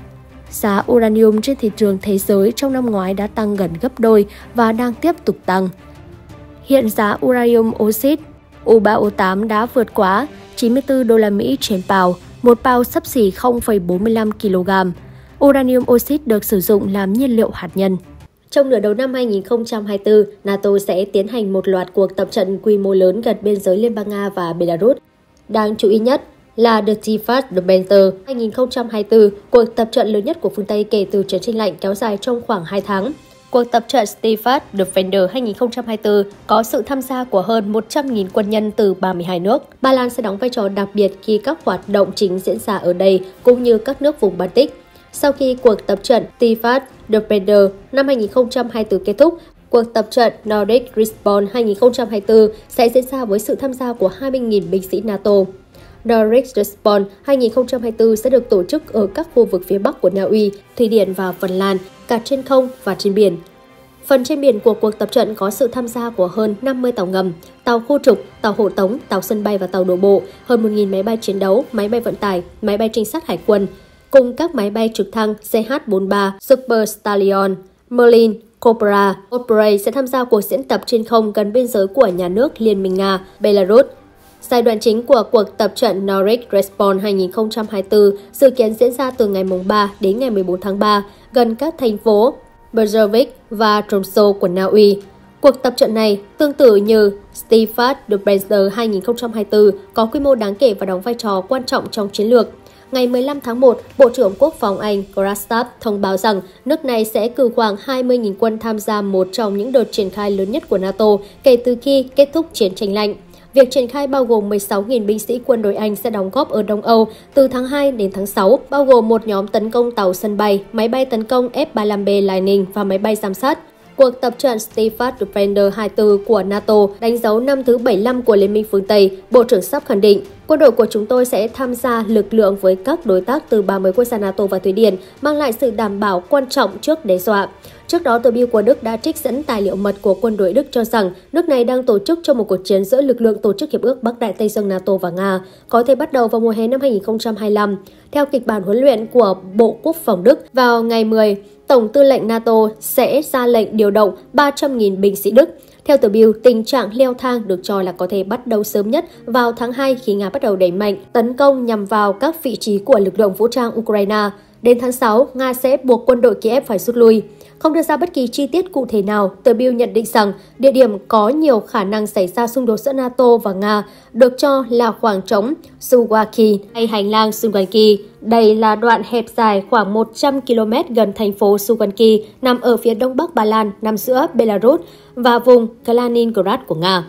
S1: Giá uranium trên thị trường thế giới trong năm ngoái đã tăng gần gấp đôi và đang tiếp tục tăng. Hiện giá uranium oxide U3O8 đã vượt quá 94 đô la Mỹ trên pound, một pound xấp xỉ 0,45 kg. Uranium oxide được sử dụng làm nhiên liệu hạt nhân. trong nửa đầu năm 2024, NATO sẽ tiến hành một loạt cuộc tập trận quy mô lớn gần biên giới Liên bang Nga và Belarus. Đáng chú ý nhất là The Tifat Defender 2024, cuộc tập trận lớn nhất của phương Tây kể từ chiến tranh lạnh kéo dài trong khoảng 2 tháng. Cuộc tập trận Tifat Defender 2024 có sự tham gia của hơn 100.000 quân nhân từ 32 nước. Ba Lan sẽ đóng vai trò đặc biệt khi các hoạt động chính diễn ra ở đây, cũng như các nước vùng Baltic. Sau khi cuộc tập trận Tifat Defender năm 2024 kết thúc, cuộc tập trận Nordic Response 2024 sẽ diễn ra với sự tham gia của 20.000 binh sĩ NATO. Nordic Response 2024 sẽ được tổ chức ở các khu vực phía Bắc của Na Uy, Thụy Điển và Phần Lan, cả trên không và trên biển. Phần trên biển của cuộc tập trận có sự tham gia của hơn 50 tàu ngầm, tàu khu trục, tàu hộ tống, tàu sân bay và tàu đổ bộ, hơn 1.000 máy bay chiến đấu, máy bay vận tải, máy bay trinh sát hải quân, cùng các máy bay trực thăng CH-43, Super Stallion, Merlin, Cobra. Osprey sẽ tham gia cuộc diễn tập trên không gần biên giới của nhà nước Liên minh Nga, Belarus. Giai đoạn chính của cuộc tập trận Nordic Response 2024 dự kiến diễn ra từ ngày 3 đến ngày 14 tháng 3 gần các thành phố Bergevik và Tromsø của Na Uy. Cuộc tập trận này, tương tự như Tifat Defender 2024, có quy mô đáng kể và đóng vai trò quan trọng trong chiến lược. Ngày 15 tháng 1, Bộ trưởng Quốc phòng Anh Grasstaff thông báo rằng nước này sẽ cử khoảng 20.000 quân tham gia một trong những đợt triển khai lớn nhất của NATO kể từ khi kết thúc chiến tranh lạnh. Việc triển khai bao gồm 16.000 binh sĩ quân đội Anh sẽ đóng góp ở Đông Âu từ tháng 2 đến tháng 6, bao gồm một nhóm tấn công tàu sân bay, máy bay tấn công F-35B Lightning và máy bay giám sát. Cuộc tập trận Tifat Defender 24 của NATO đánh dấu năm thứ 75 của Liên minh phương Tây, Bộ trưởng Sharp khẳng định, quân đội của chúng tôi sẽ tham gia lực lượng với các đối tác từ 30 quốc gia NATO và Thụy Điển, mang lại sự đảm bảo quan trọng trước đe dọa. Trước đó, tờ Bild của Đức đã trích dẫn tài liệu mật của quân đội Đức cho rằng nước này đang tổ chức cho một cuộc chiến giữa lực lượng tổ chức Hiệp ước Bắc Đại Tây Dương NATO và Nga, có thể bắt đầu vào mùa hè năm 2025. Theo kịch bản huấn luyện của Bộ Quốc phòng Đức, vào ngày 10, Tổng tư lệnh NATO sẽ ra lệnh điều động 300.000 binh sĩ Đức. Theo tờ Bild, tình trạng leo thang được cho là có thể bắt đầu sớm nhất vào tháng 2 khi Nga bắt đầu đẩy mạnh tấn công nhằm vào các vị trí của lực lượng vũ trang Ukraine. Đến tháng 6, Nga sẽ buộc quân đội Kiev phải rút lui. Không đưa ra bất kỳ chi tiết cụ thể nào, tờ Bild nhận định rằng địa điểm có nhiều khả năng xảy ra xung đột giữa NATO và Nga được cho là khoảng trống Suwalki hay hành lang Suwalki. Đây là đoạn hẹp dài khoảng 100 km gần thành phố Suwalki, nằm ở phía đông bắc Ba Lan, nằm giữa Belarus và vùng Kaliningrad của Nga.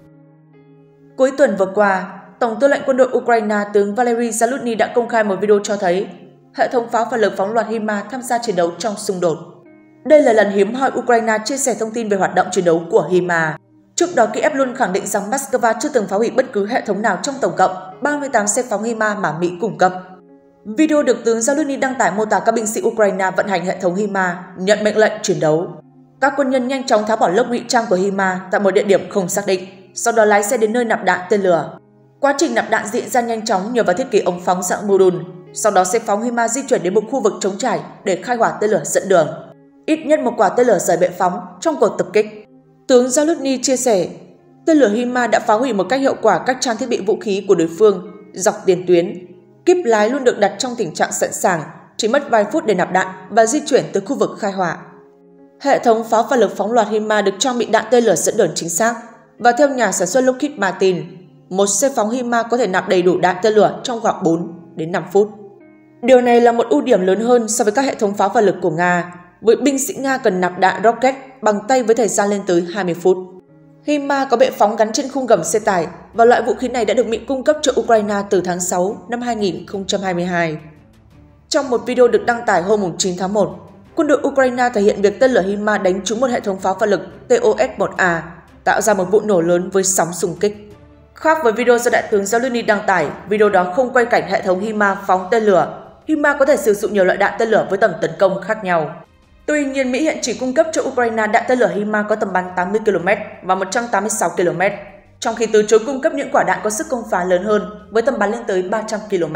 S2: Cuối tuần vừa qua, Tổng tư lệnh quân đội Ukraine tướng Valery Zaluzhny đã công khai một video cho thấy hệ thống pháo và lực phóng loạt HIMARS tham gia chiến đấu trong xung đột. Đây là lần hiếm hoi Ukraine chia sẻ thông tin về hoạt động chiến đấu của HIMARS. Trước đó, Kiev luôn khẳng định rằng Moscow chưa từng phá hủy bất cứ hệ thống nào trong tổng cộng 38 xe phóng HIMARS mà Mỹ cung cấp. Video được tướng Zaluzhny đăng tải mô tả các binh sĩ Ukraine vận hành hệ thống HIMARS, nhận mệnh lệnh chiến đấu. Các quân nhân nhanh chóng tháo bỏ lớp ngụy trang của HIMARS tại một địa điểm không xác định, sau đó lái xe đến nơi nạp đạn tên lửa. Quá trình nạp đạn diễn ra nhanh chóng nhờ vào thiết kế ống phóng dạng mô đun. Sau đó xe phóng HIMARS di chuyển đến một khu vực trống trải để khai hỏa tên lửa dẫn đường. Ít nhất một quả tên lửa rời bệ phóng trong cuộc tập kích. Tướng Zaluzhny chia sẻ, tên lửa HIMARS đã phá hủy một cách hiệu quả các trang thiết bị vũ khí của đối phương dọc tiền tuyến. Kíp lái luôn được đặt trong tình trạng sẵn sàng, chỉ mất vài phút để nạp đạn và di chuyển tới khu vực khai hỏa. Hệ thống pháo và lực phóng loạt HIMARS được trang bị đạn tên lửa dẫn đường chính xác, và theo nhà sản xuất Lockheed Martin, một xe phóng HIMARS có thể nạp đầy đủ đạn tên lửa trong khoảng 4 đến 5 phút. Điều này là một ưu điểm lớn hơn so với các hệ thống pháo và lực của Nga, với binh sĩ Nga cần nạp đạn rocket bằng tay với thời gian lên tới 20 phút. HIMARS có bệ phóng gắn trên khung gầm xe tải và loại vũ khí này đã được Mỹ cung cấp cho Ukraine từ tháng 6 năm 2022. Trong một video được đăng tải hôm 9 tháng 1, quân đội Ukraine thể hiện việc tên lửa HIMARS đánh trúng một hệ thống pháo và lực TOS-1A, tạo ra một vụ nổ lớn với sóng xung kích. Khác với video do đại tướng Zaluzhny đăng tải, video đó không quay cảnh hệ thống HIMARS phóng tên lửa. HIMARS có thể sử dụng nhiều loại đạn tên lửa với tầm tấn công khác nhau. Tuy nhiên, Mỹ hiện chỉ cung cấp cho Ukraine đạn tên lửa HIMARS có tầm bắn 80 km và 186 km, trong khi từ chối cung cấp những quả đạn có sức công phá lớn hơn với tầm bắn lên tới 300 km.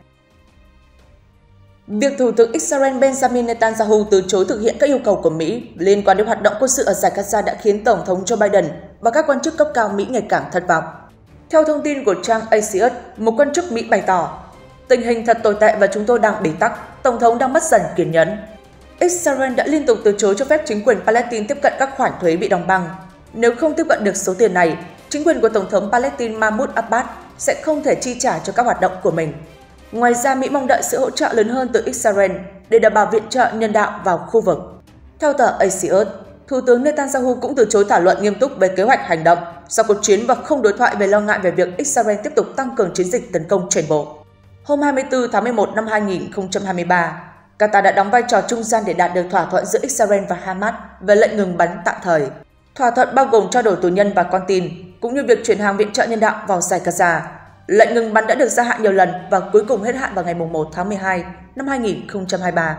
S2: Việc Thủ tướng Israel Benjamin Netanyahu từ chối thực hiện các yêu cầu của Mỹ liên quan đến hoạt động quân sự ở Giải Gaza đã khiến Tổng thống Joe Biden và các quan chức cấp cao Mỹ ngày càng thất vọng. Theo thông tin của trang Axios, một quan chức Mỹ bày tỏ, tình hình thật tồi tệ và chúng tôi đang bế tắc, Tổng thống đang mất dần kiên nhẫn. Israel đã liên tục từ chối cho phép chính quyền Palestine tiếp cận các khoản thuế bị đóng băng. Nếu không tiếp cận được số tiền này, chính quyền của Tổng thống Palestine Mahmoud Abbas sẽ không thể chi trả cho các hoạt động của mình. Ngoài ra, Mỹ mong đợi sự hỗ trợ lớn hơn từ Israel để đảm bảo viện trợ nhân đạo vào khu vực. Theo tờ Axios, Thủ tướng Netanyahu cũng từ chối thảo luận nghiêm túc về kế hoạch hành động sau cuộc chiến và không đối thoại về lo ngại về việc Israel tiếp tục tăng cường chiến dịch tấn công trên bộ. Hôm 24 tháng 11 năm 2023, Qatar đã đóng vai trò trung gian để đạt được thỏa thuận giữa Israel và Hamas về lệnh ngừng bắn tạm thời. Thỏa thuận bao gồm trao đổi tù nhân và con tin, cũng như việc chuyển hàng viện trợ nhân đạo vào Giải Gaza. Lệnh ngừng bắn đã được gia hạn nhiều lần và cuối cùng hết hạn vào ngày 1 tháng 12 năm 2023.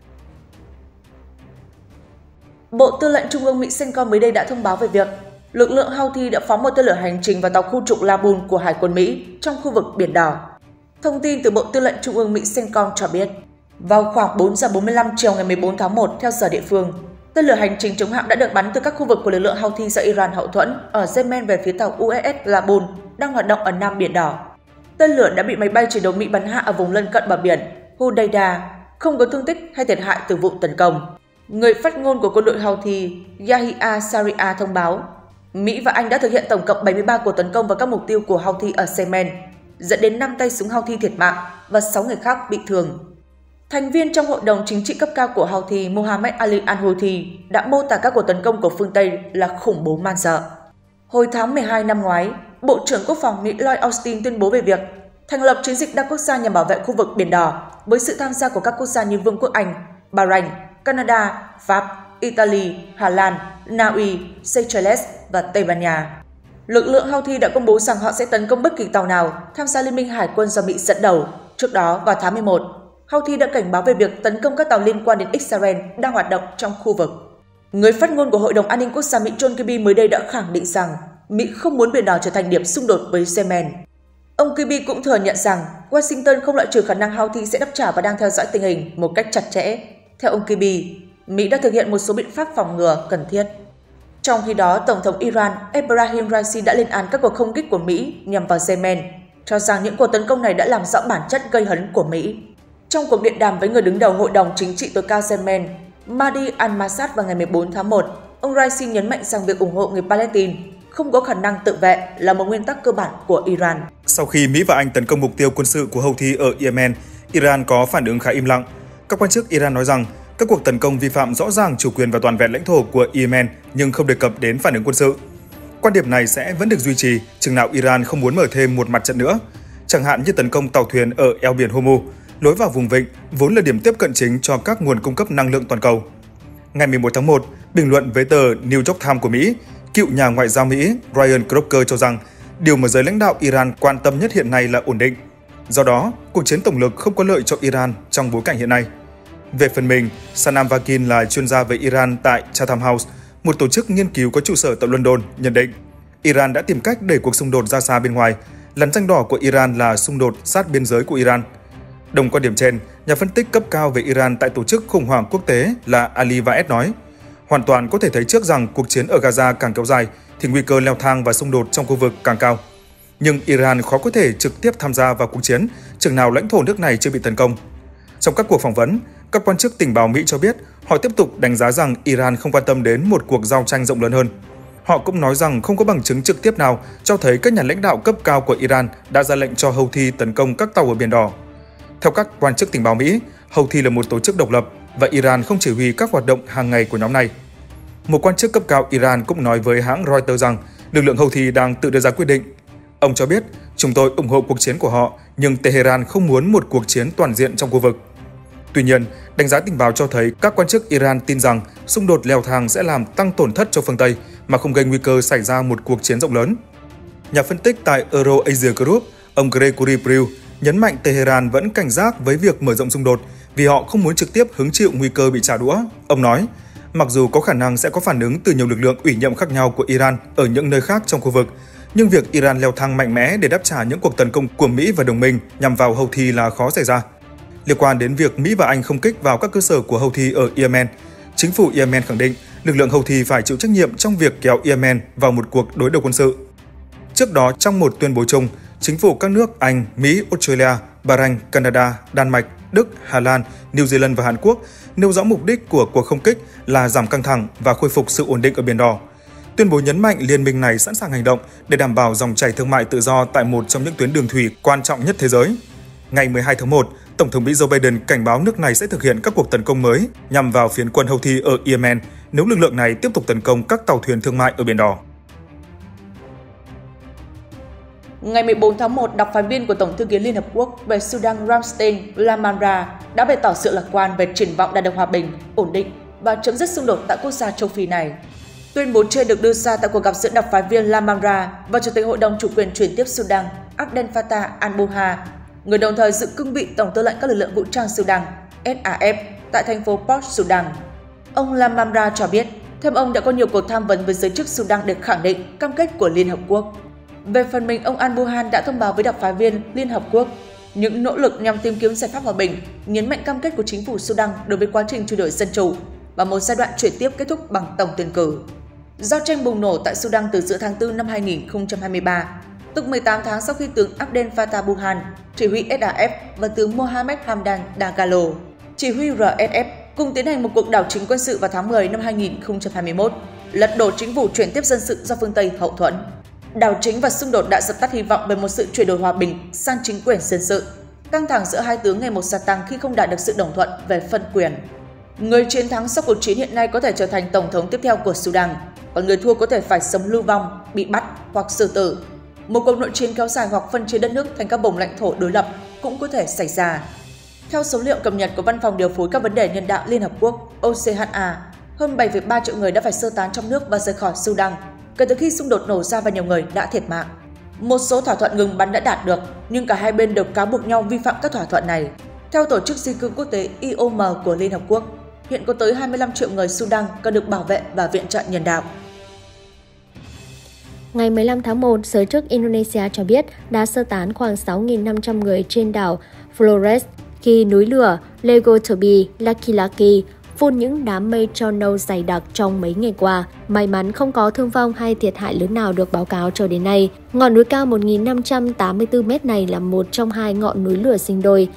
S2: Bộ Tư lệnh Trung ương Mỹ CENTCOM mới đây đã thông báo về việc lực lượng Houthi đã phóng một tên lửa hành trình vào tàu khu trục Labun của Hải quân Mỹ trong khu vực Biển Đỏ. Thông tin từ Bộ Tư lệnh Trung ương Mỹ CENTCOM cho biết, vào khoảng 4 giờ 45 chiều ngày 14 tháng 1 theo giờ địa phương, tên lửa hành trình chống hạm đã được bắn từ các khu vực của lực lượng Houthi do Iran hậu thuẫn ở Yemen về phía tàu USS Labun đang hoạt động ở Nam Biển Đỏ. Tên lửa đã bị máy bay chiến đấu Mỹ bắn hạ ở vùng lân cận bờ biển Hudaydah, không có thương tích hay thiệt hại từ vụ tấn công. Người phát ngôn của quân đội Houthi Yahya Sharia thông báo, Mỹ và Anh đã thực hiện tổng cộng 73 cuộc tấn công vào các mục tiêu của Houthi ở Yemen, dẫn đến 5 tay súng Houthi thiệt mạng và 6 người khác bị thương. Thành viên trong hội đồng chính trị cấp cao của Houthi Mohammed Ali al-Houthi đã mô tả các cuộc tấn công của phương Tây là khủng bố man dợ. Hồi tháng 12 năm ngoái, Bộ trưởng Quốc phòng Mỹ Lloyd Austin tuyên bố về việc thành lập chiến dịch đa quốc gia nhằm bảo vệ khu vực Biển Đỏ với sự tham gia của các quốc gia như Vương quốc Anh, Bahrain, Canada, Pháp, Italy, Hà Lan, Na Uy, Seychelles và Tây Ban Nha. Lực lượng Houthi đã công bố rằng họ sẽ tấn công bất kỳ tàu nào tham gia liên minh hải quân do Mỹ dẫn đầu. Trước đó, vào tháng 11, Houthi đã cảnh báo về việc tấn công các tàu liên quan đến Israel đang hoạt động trong khu vực. Người phát ngôn của Hội đồng An ninh Quốc gia Mỹ John Kirby mới đây đã khẳng định rằng Mỹ không muốn Biển Đỏ trở thành điểm xung đột với Yemen. Ông Kirby cũng thừa nhận rằng Washington không loại trừ khả năng Houthi sẽ đáp trả và đang theo dõi tình hình một cách chặt chẽ. Theo ông Kirby, Mỹ đã thực hiện một số biện pháp phòng ngừa cần thiết. Trong khi đó, Tổng thống Iran Ebrahim Raisi đã lên án các cuộc không kích của Mỹ nhằm vào Yemen, cho rằng những cuộc tấn công này đã làm rõ bản chất gây hấn của Mỹ. Trong cuộc điện đàm với người đứng đầu Hội đồng Chính trị tối cao Yemen, Mahdi al-Masad vào ngày 14 tháng 1, ông Raisi nhấn mạnh rằng việc ủng hộ người Palestine không có khả năng tự vệ là một nguyên tắc cơ bản của Iran.
S4: Sau khi Mỹ và Anh tấn công mục tiêu quân sự của Houthi ở Yemen, Iran có phản ứng khá im lặng. Các quan chức Iran nói rằng các cuộc tấn công vi phạm rõ ràng chủ quyền và toàn vẹn lãnh thổ của Yemen nhưng không đề cập đến phản ứng quân sự. Quan điểm này sẽ vẫn được duy trì chừng nào Iran không muốn mở thêm một mặt trận nữa, chẳng hạn như tấn công tàu thuyền ở eo biển Hormuz, lối vào vùng vịnh vốn là điểm tiếp cận chính cho các nguồn cung cấp năng lượng toàn cầu. Ngày 11 tháng 1, bình luận với tờ New York Times của Mỹ, cựu nhà ngoại giao Mỹ Ryan Crocker cho rằng điều mà giới lãnh đạo Iran quan tâm nhất hiện nay là ổn định. Do đó, cuộc chiến tổng lực không có lợi cho Iran trong bối cảnh hiện nay. Về phần mình, Sanam Vakil là chuyên gia về Iran tại Chatham House, một tổ chức nghiên cứu có trụ sở tại London, nhận định Iran đã tìm cách đẩy cuộc xung đột ra xa bên ngoài. Lằn ranh đỏ của Iran là xung đột sát biên giới của Iran. Đồng quan điểm trên, nhà phân tích cấp cao về Iran tại Tổ chức Khủng hoảng Quốc tế là Ali Vaed nói, hoàn toàn có thể thấy trước rằng cuộc chiến ở Gaza càng kéo dài thì nguy cơ leo thang và xung đột trong khu vực càng cao. Nhưng Iran khó có thể trực tiếp tham gia vào cuộc chiến chừng nào lãnh thổ nước này chưa bị tấn công. Trong các cuộc phỏng vấn, các quan chức tình báo Mỹ cho biết họ tiếp tục đánh giá rằng Iran không quan tâm đến một cuộc giao tranh rộng lớn hơn. Họ cũng nói rằng không có bằng chứng trực tiếp nào cho thấy các nhà lãnh đạo cấp cao của Iran đã ra lệnh cho Houthi tấn công các tàu ở Biển Đỏ. Theo các quan chức tình báo Mỹ, Houthi là một tổ chức độc lập và Iran không chỉ huy các hoạt động hàng ngày của nhóm này. Một quan chức cấp cao Iran cũng nói với hãng Reuters rằng lực lượng Houthi đang tự đưa ra quyết định. Ông cho biết, chúng tôi ủng hộ cuộc chiến của họ, nhưng Tehran không muốn một cuộc chiến toàn diện trong khu vực. Tuy nhiên, đánh giá tình báo cho thấy các quan chức Iran tin rằng xung đột leo thang sẽ làm tăng tổn thất cho phương Tây mà không gây nguy cơ xảy ra một cuộc chiến rộng lớn. Nhà phân tích tại Euro-Asia Group, ông Gregory Brill, nhấn mạnh Tehran vẫn cảnh giác với việc mở rộng xung đột vì họ không muốn trực tiếp hứng chịu nguy cơ bị trả đũa. Ông nói, mặc dù có khả năng sẽ có phản ứng từ nhiều lực lượng ủy nhiệm khác nhau của Iran ở những nơi khác trong khu vực, nhưng việc Iran leo thang mạnh mẽ để đáp trả những cuộc tấn công của Mỹ và đồng minh nhằm vào Houthi là khó xảy ra. Liên quan đến việc Mỹ và Anh không kích vào các cơ sở của Houthi ở Yemen, chính phủ Yemen khẳng định lực lượng Houthi phải chịu trách nhiệm trong việc kéo Yemen vào một cuộc đối đầu quân sự. Trước đó, trong một tuyên bố chung, chính phủ các nước Anh, Mỹ, Australia Bahrain, Canada, Đan Mạch, Đức, Hà Lan, New Zealand và Hàn Quốc nêu rõ mục đích của cuộc không kích là giảm căng thẳng và khôi phục sự ổn định ở Biển Đỏ. Tuyên bố nhấn mạnh liên minh này sẵn sàng hành động để đảm bảo dòng chảy thương mại tự do tại một trong những tuyến đường thủy quan trọng nhất thế giới. Ngày 12 tháng 1, Tổng thống Mỹ Joe Biden cảnh báo nước này sẽ thực hiện các cuộc tấn công mới nhằm vào phiến quân Houthi ở Yemen nếu lực lượng này tiếp tục tấn công các tàu thuyền thương mại ở Biển Đỏ.
S2: Ngày 14 tháng 1, đặc phái viên của Tổng thư ký Liên Hợp Quốc về Sudan Ramstein Lamamra đã bày tỏ sự lạc quan về triển vọng đạt được hòa bình, ổn định và chấm dứt xung đột tại quốc gia châu Phi này. Tuyên bố trên được đưa ra tại cuộc gặp giữa đặc phái viên Lamamra và Chủ tịch Hội đồng Chủ quyền chuyển tiếp Sudan Abdel Fattah al-Burhan, người đồng thời giữ cương vị Tổng tư lệnh các lực lượng vũ trang Sudan (SAF) tại thành phố Port Sudan. Ông Lamamra cho biết, thêm ông đã có nhiều cuộc tham vấn với giới chức Sudan để khẳng định cam kết của Liên Hợp Quốc. Về phần mình, ông al-Burhan đã thông báo với đặc phái viên Liên Hợp Quốc những nỗ lực nhằm tìm kiếm giải pháp hòa bình, nhấn mạnh cam kết của chính phủ Sudan đối với quá trình chuyển đổi dân chủ và một giai đoạn chuyển tiếp kết thúc bằng tổng tuyển cử. Giao tranh bùng nổ tại Sudan từ giữa tháng 4 năm 2023, tức 18 tháng sau khi tướng Abdel Fattah al-Burhan, chỉ huy SAF, và tướng Mohamed Hamdan Dagalo, chỉ huy RSF, cùng tiến hành một cuộc đảo chính quân sự vào tháng 10 năm 2021, lật đổ chính phủ chuyển tiếp dân sự do phương Tây hậu thuẫn. Đảo chính và xung đột đã dập tắt hy vọng về một sự chuyển đổi hòa bình sang chính quyền dân sự. Căng thẳng giữa hai tướng ngày một gia tăng khi không đạt được sự đồng thuận về phân quyền. Người chiến thắng sau cuộc chiến hiện nay có thể trở thành tổng thống tiếp theo của Sudan, còn người thua có thể phải sống lưu vong, bị bắt hoặc xử tử. Một cuộc nội chiến kéo dài hoặc phân chia đất nước thành các vùng lãnh thổ đối lập cũng có thể xảy ra. Theo số liệu cập nhật của Văn phòng điều phối các vấn đề nhân đạo Liên Hợp Quốc OCHA, hơn 7,3 triệu người đã phải sơ tán trong nước và rời khỏi Sudan kể từ khi xung đột nổ ra và nhiều người đã thiệt mạng. Một số thỏa thuận ngừng bắn đã đạt được, nhưng cả hai bên đều cáo buộc nhau vi phạm các thỏa thuận này. Theo Tổ chức Di cư Quốc tế IOM của Liên Hợp Quốc, hiện có tới 25 triệu người Sudan cần được bảo vệ và viện trợ nhân đạo.
S1: Ngày 15 tháng 1, giới chức Indonesia cho biết đã sơ tán khoảng 6.500 người trên đảo Flores khi núi lửa Legotobi Laki-Laki phun những đám mây tro nâu dày đặc trong mấy ngày qua. May mắn không có thương vong hay thiệt hại lớn nào được báo cáo cho đến nay. Ngọn núi cao 1.584 m này là một trong hai ngọn núi lửa sinh đôi,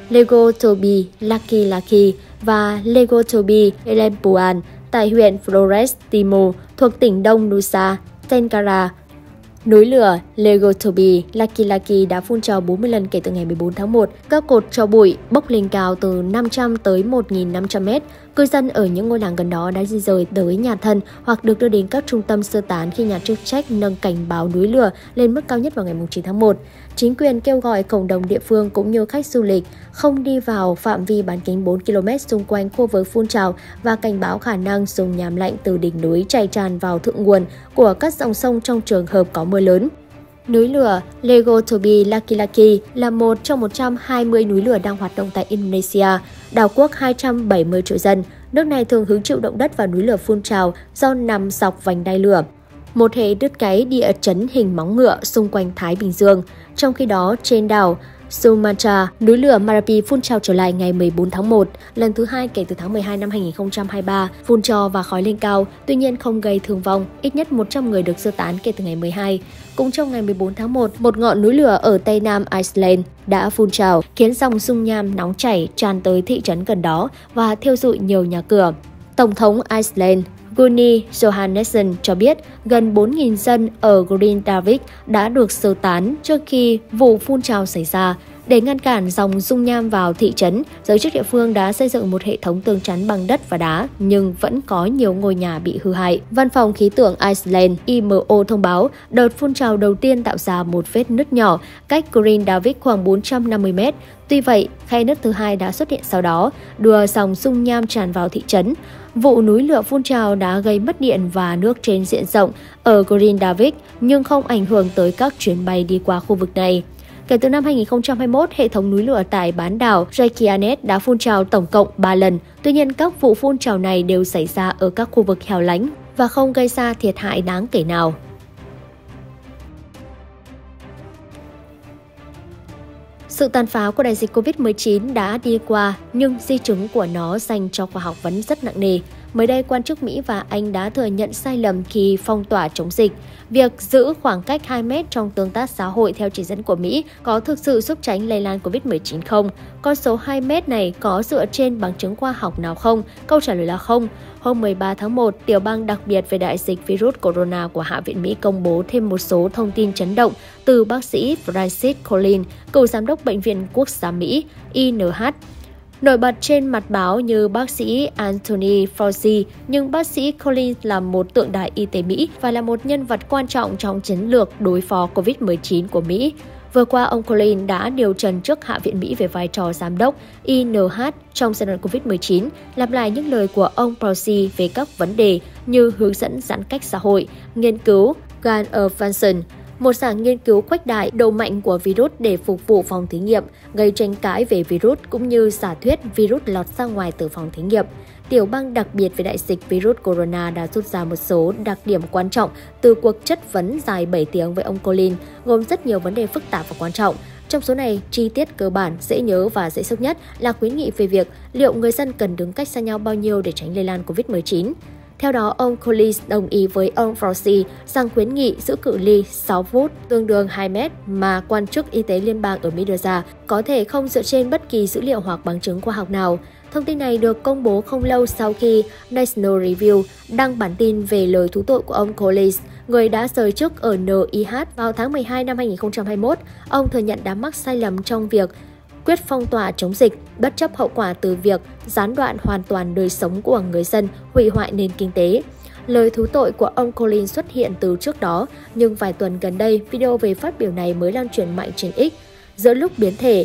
S1: Legotobi Laki-Laki và Legotobi Lempuan tại huyện Flores Timur thuộc tỉnh Đông Nusa Tenggara. Núi lửa Legotobi Laki-Laki đã phun trào 40 lần kể từ ngày 14 tháng 1. Các cột tro bụi bốc lên cao từ 500 tới 1.500 mét. Cư dân ở những ngôi làng gần đó đã di rời tới nhà thân hoặc được đưa đến các trung tâm sơ tán khi nhà chức trách nâng cảnh báo núi lửa lên mức cao nhất vào ngày 9 tháng 1. Chính quyền kêu gọi cộng đồng địa phương cũng như khách du lịch không đi vào phạm vi bán kính 4 km xung quanh khu vực phun trào và cảnh báo khả năng dùng nham lạnh từ đỉnh núi chảy tràn vào thượng nguồn của các dòng sông trong trường hợp có mưa lớn. Núi lửa Legotobi Laki-Laki là một trong 120 núi lửa đang hoạt động tại Indonesia, đảo quốc 270 triệu dân. Nước này thường hứng chịu động đất và núi lửa phun trào do nằm dọc vành đai lửa, một hệ đứt gáy địa chấn hình móng ngựa xung quanh Thái Bình Dương. Trong khi đó, trên đảo Sumatra, núi lửa Marapi phun trào trở lại ngày 14 tháng 1, lần thứ hai kể từ tháng 12 năm 2023, phun trào và khói lên cao, tuy nhiên không gây thương vong, ít nhất 100 người được sơ tán kể từ ngày 12. Cũng trong ngày 14 tháng 1, một ngọn núi lửa ở Tây Nam Iceland đã phun trào, khiến dòng dung nham nóng chảy tràn tới thị trấn gần đó và thiêu rụi nhiều nhà cửa. Tổng thống Iceland Guðni Johannesson cho biết gần 4.000 dân ở Grindavik đã được sơ tán trước khi vụ phun trào xảy ra. Để ngăn cản dòng dung nham vào thị trấn, giới chức địa phương đã xây dựng một hệ thống tường chắn bằng đất và đá, nhưng vẫn có nhiều ngôi nhà bị hư hại. Văn phòng khí tượng Iceland IMO thông báo đợt phun trào đầu tiên tạo ra một vết nứt nhỏ cách Grindavik khoảng 450 m. Tuy vậy, khe nứt thứ hai đã xuất hiện sau đó, đưa dòng dung nham tràn vào thị trấn. Vụ núi lửa phun trào đã gây mất điện và nước trên diện rộng ở Grindavik, nhưng không ảnh hưởng tới các chuyến bay đi qua khu vực này. Kể từ năm 2021, hệ thống núi lửa tại bán đảo Reykjanes đã phun trào tổng cộng 3 lần. Tuy nhiên, các vụ phun trào này đều xảy ra ở các khu vực hẻo lánh và không gây ra thiệt hại đáng kể nào. Sự tàn phá của đại dịch Covid-19 đã đi qua, nhưng di chứng của nó dành cho khoa học vẫn rất nặng nề. Mới đây, quan chức Mỹ và Anh đã thừa nhận sai lầm khi phong tỏa chống dịch. Việc giữ khoảng cách 2 mét trong tương tác xã hội theo chỉ dẫn của Mỹ có thực sự giúp tránh lây lan COVID-19 không? Con số 2 mét này có dựa trên bằng chứng khoa học nào không? Câu trả lời là không. Hôm 13 tháng 1, tiểu bang đặc biệt về đại dịch virus corona của Hạ viện Mỹ công bố thêm một số thông tin chấn động từ bác sĩ Francis Collins, cựu giám đốc Bệnh viện Quốc gia Mỹ, INH. Nổi bật trên mặt báo như bác sĩ Anthony Fauci, nhưng bác sĩ Collins là một tượng đài y tế Mỹ và là một nhân vật quan trọng trong chiến lược đối phó COVID-19 của Mỹ. Vừa qua, ông Collins đã điều trần trước Hạ viện Mỹ về vai trò giám đốc INH trong giai đoạn COVID-19, lặp lại những lời của ông Fauci về các vấn đề như hướng dẫn giãn cách xã hội, nghiên cứu gain-of-function, một dạng nghiên cứu khuếch đại độ mạnh của virus để phục vụ phòng thí nghiệm, gây tranh cãi về virus cũng như giả thuyết virus lọt ra ngoài từ phòng thí nghiệm. Tiểu bang đặc biệt về đại dịch virus corona đã rút ra một số đặc điểm quan trọng từ cuộc chất vấn dài 7 tiếng với ông Collins, gồm rất nhiều vấn đề phức tạp và quan trọng. Trong số này, chi tiết cơ bản, dễ nhớ và dễ xúc nhất là khuyến nghị về việc liệu người dân cần đứng cách xa nhau bao nhiêu để tránh lây lan COVID-19. Theo đó, ông Collins đồng ý với ông Fauci rằng khuyến nghị giữ cự ly 6 phút tương đương 2 mét mà quan chức y tế liên bang ở Mỹ đưa ra có thể không dựa trên bất kỳ dữ liệu hoặc bằng chứng khoa học nào. Thông tin này được công bố không lâu sau khi National Review đăng bản tin về lời thú tội của ông Collins, người đã rời chức ở NIH vào tháng 12 năm 2021. Ông thừa nhận đã mắc sai lầm trong việc quyết phong tỏa chống dịch, bất chấp hậu quả từ việc gián đoạn hoàn toàn đời sống của người dân, hủy hoại nền kinh tế. Lời thú tội của ông Collins xuất hiện từ trước đó, nhưng vài tuần gần đây, video về phát biểu này mới lan truyền mạnh trên X, giữa lúc biến thể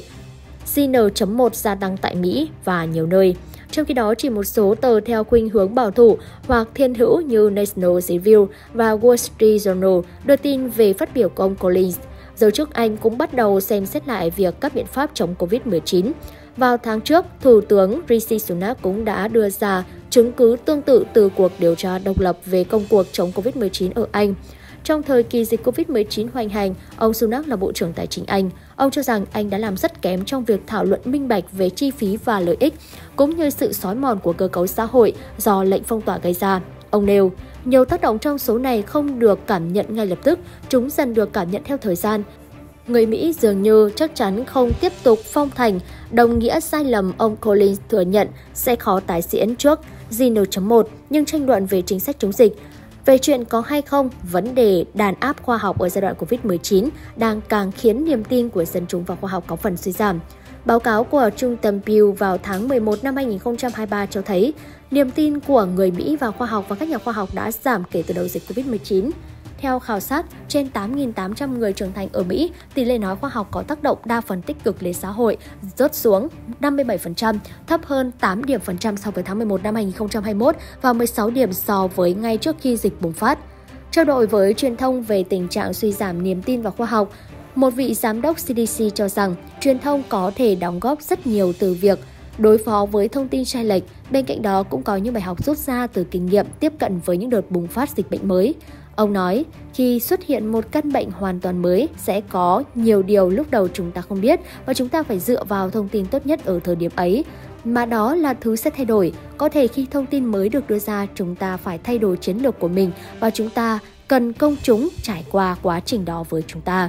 S1: CN.1 gia tăng tại Mỹ và nhiều nơi. Trong khi đó, chỉ một số tờ theo khuynh hướng bảo thủ hoặc thiên hữu như National Review và Wall Street Journal đưa tin về phát biểu của ông Collins. Giới chức Anh cũng bắt đầu xem xét lại việc các biện pháp chống COVID-19. Vào tháng trước, Thủ tướng Rishi Sunak cũng đã đưa ra chứng cứ tương tự từ cuộc điều tra độc lập về công cuộc chống COVID-19 ở Anh. Trong thời kỳ dịch COVID-19 hoành hành, ông Sunak là Bộ trưởng Tài chính Anh. Ông cho rằng Anh đã làm rất kém trong việc thảo luận minh bạch về chi phí và lợi ích, cũng như sự xói mòn của cơ cấu xã hội do lệnh phong tỏa gây ra. Ông nêu, nhiều tác động trong số này không được cảm nhận ngay lập tức, chúng dần được cảm nhận theo thời gian. Người Mỹ dường như chắc chắn không tiếp tục phong thành, đồng nghĩa sai lầm ông Collins thừa nhận sẽ khó tái diễn trước CN.1, nhưng tranh luận về chính sách chống dịch. Về chuyện có hay không, vấn đề đàn áp khoa học ở giai đoạn COVID-19 đang càng khiến niềm tin của dân chúng vào khoa học có phần suy giảm. Báo cáo của Trung tâm Pew vào tháng 11 năm 2023 cho thấy niềm tin của người Mỹ vào khoa học và các nhà khoa học đã giảm kể từ đầu dịch COVID-19. Theo khảo sát, trên 8.800 người trưởng thành ở Mỹ, tỷ lệ nói khoa học có tác động đa phần tích cực lên xã hội rớt xuống 57%, thấp hơn 8 điểm phần trăm so với tháng 11 năm 2021 và 16 điểm so với ngay trước khi dịch bùng phát. Trao đổi với truyền thông về tình trạng suy giảm niềm tin vào khoa học, một vị giám đốc CDC cho rằng truyền thông có thể đóng góp rất nhiều từ việc đối phó với thông tin sai lệch. Bên cạnh đó cũng có những bài học rút ra từ kinh nghiệm tiếp cận với những đợt bùng phát dịch bệnh mới. Ông nói, khi xuất hiện một căn bệnh hoàn toàn mới, sẽ có nhiều điều lúc đầu chúng ta không biết và chúng ta phải dựa vào thông tin tốt nhất ở thời điểm ấy. Mà đó là thứ sẽ thay đổi. Có thể khi thông tin mới được đưa ra, chúng ta phải thay đổi chiến lược của mình và chúng ta cần công chúng trải qua quá trình đó với chúng ta.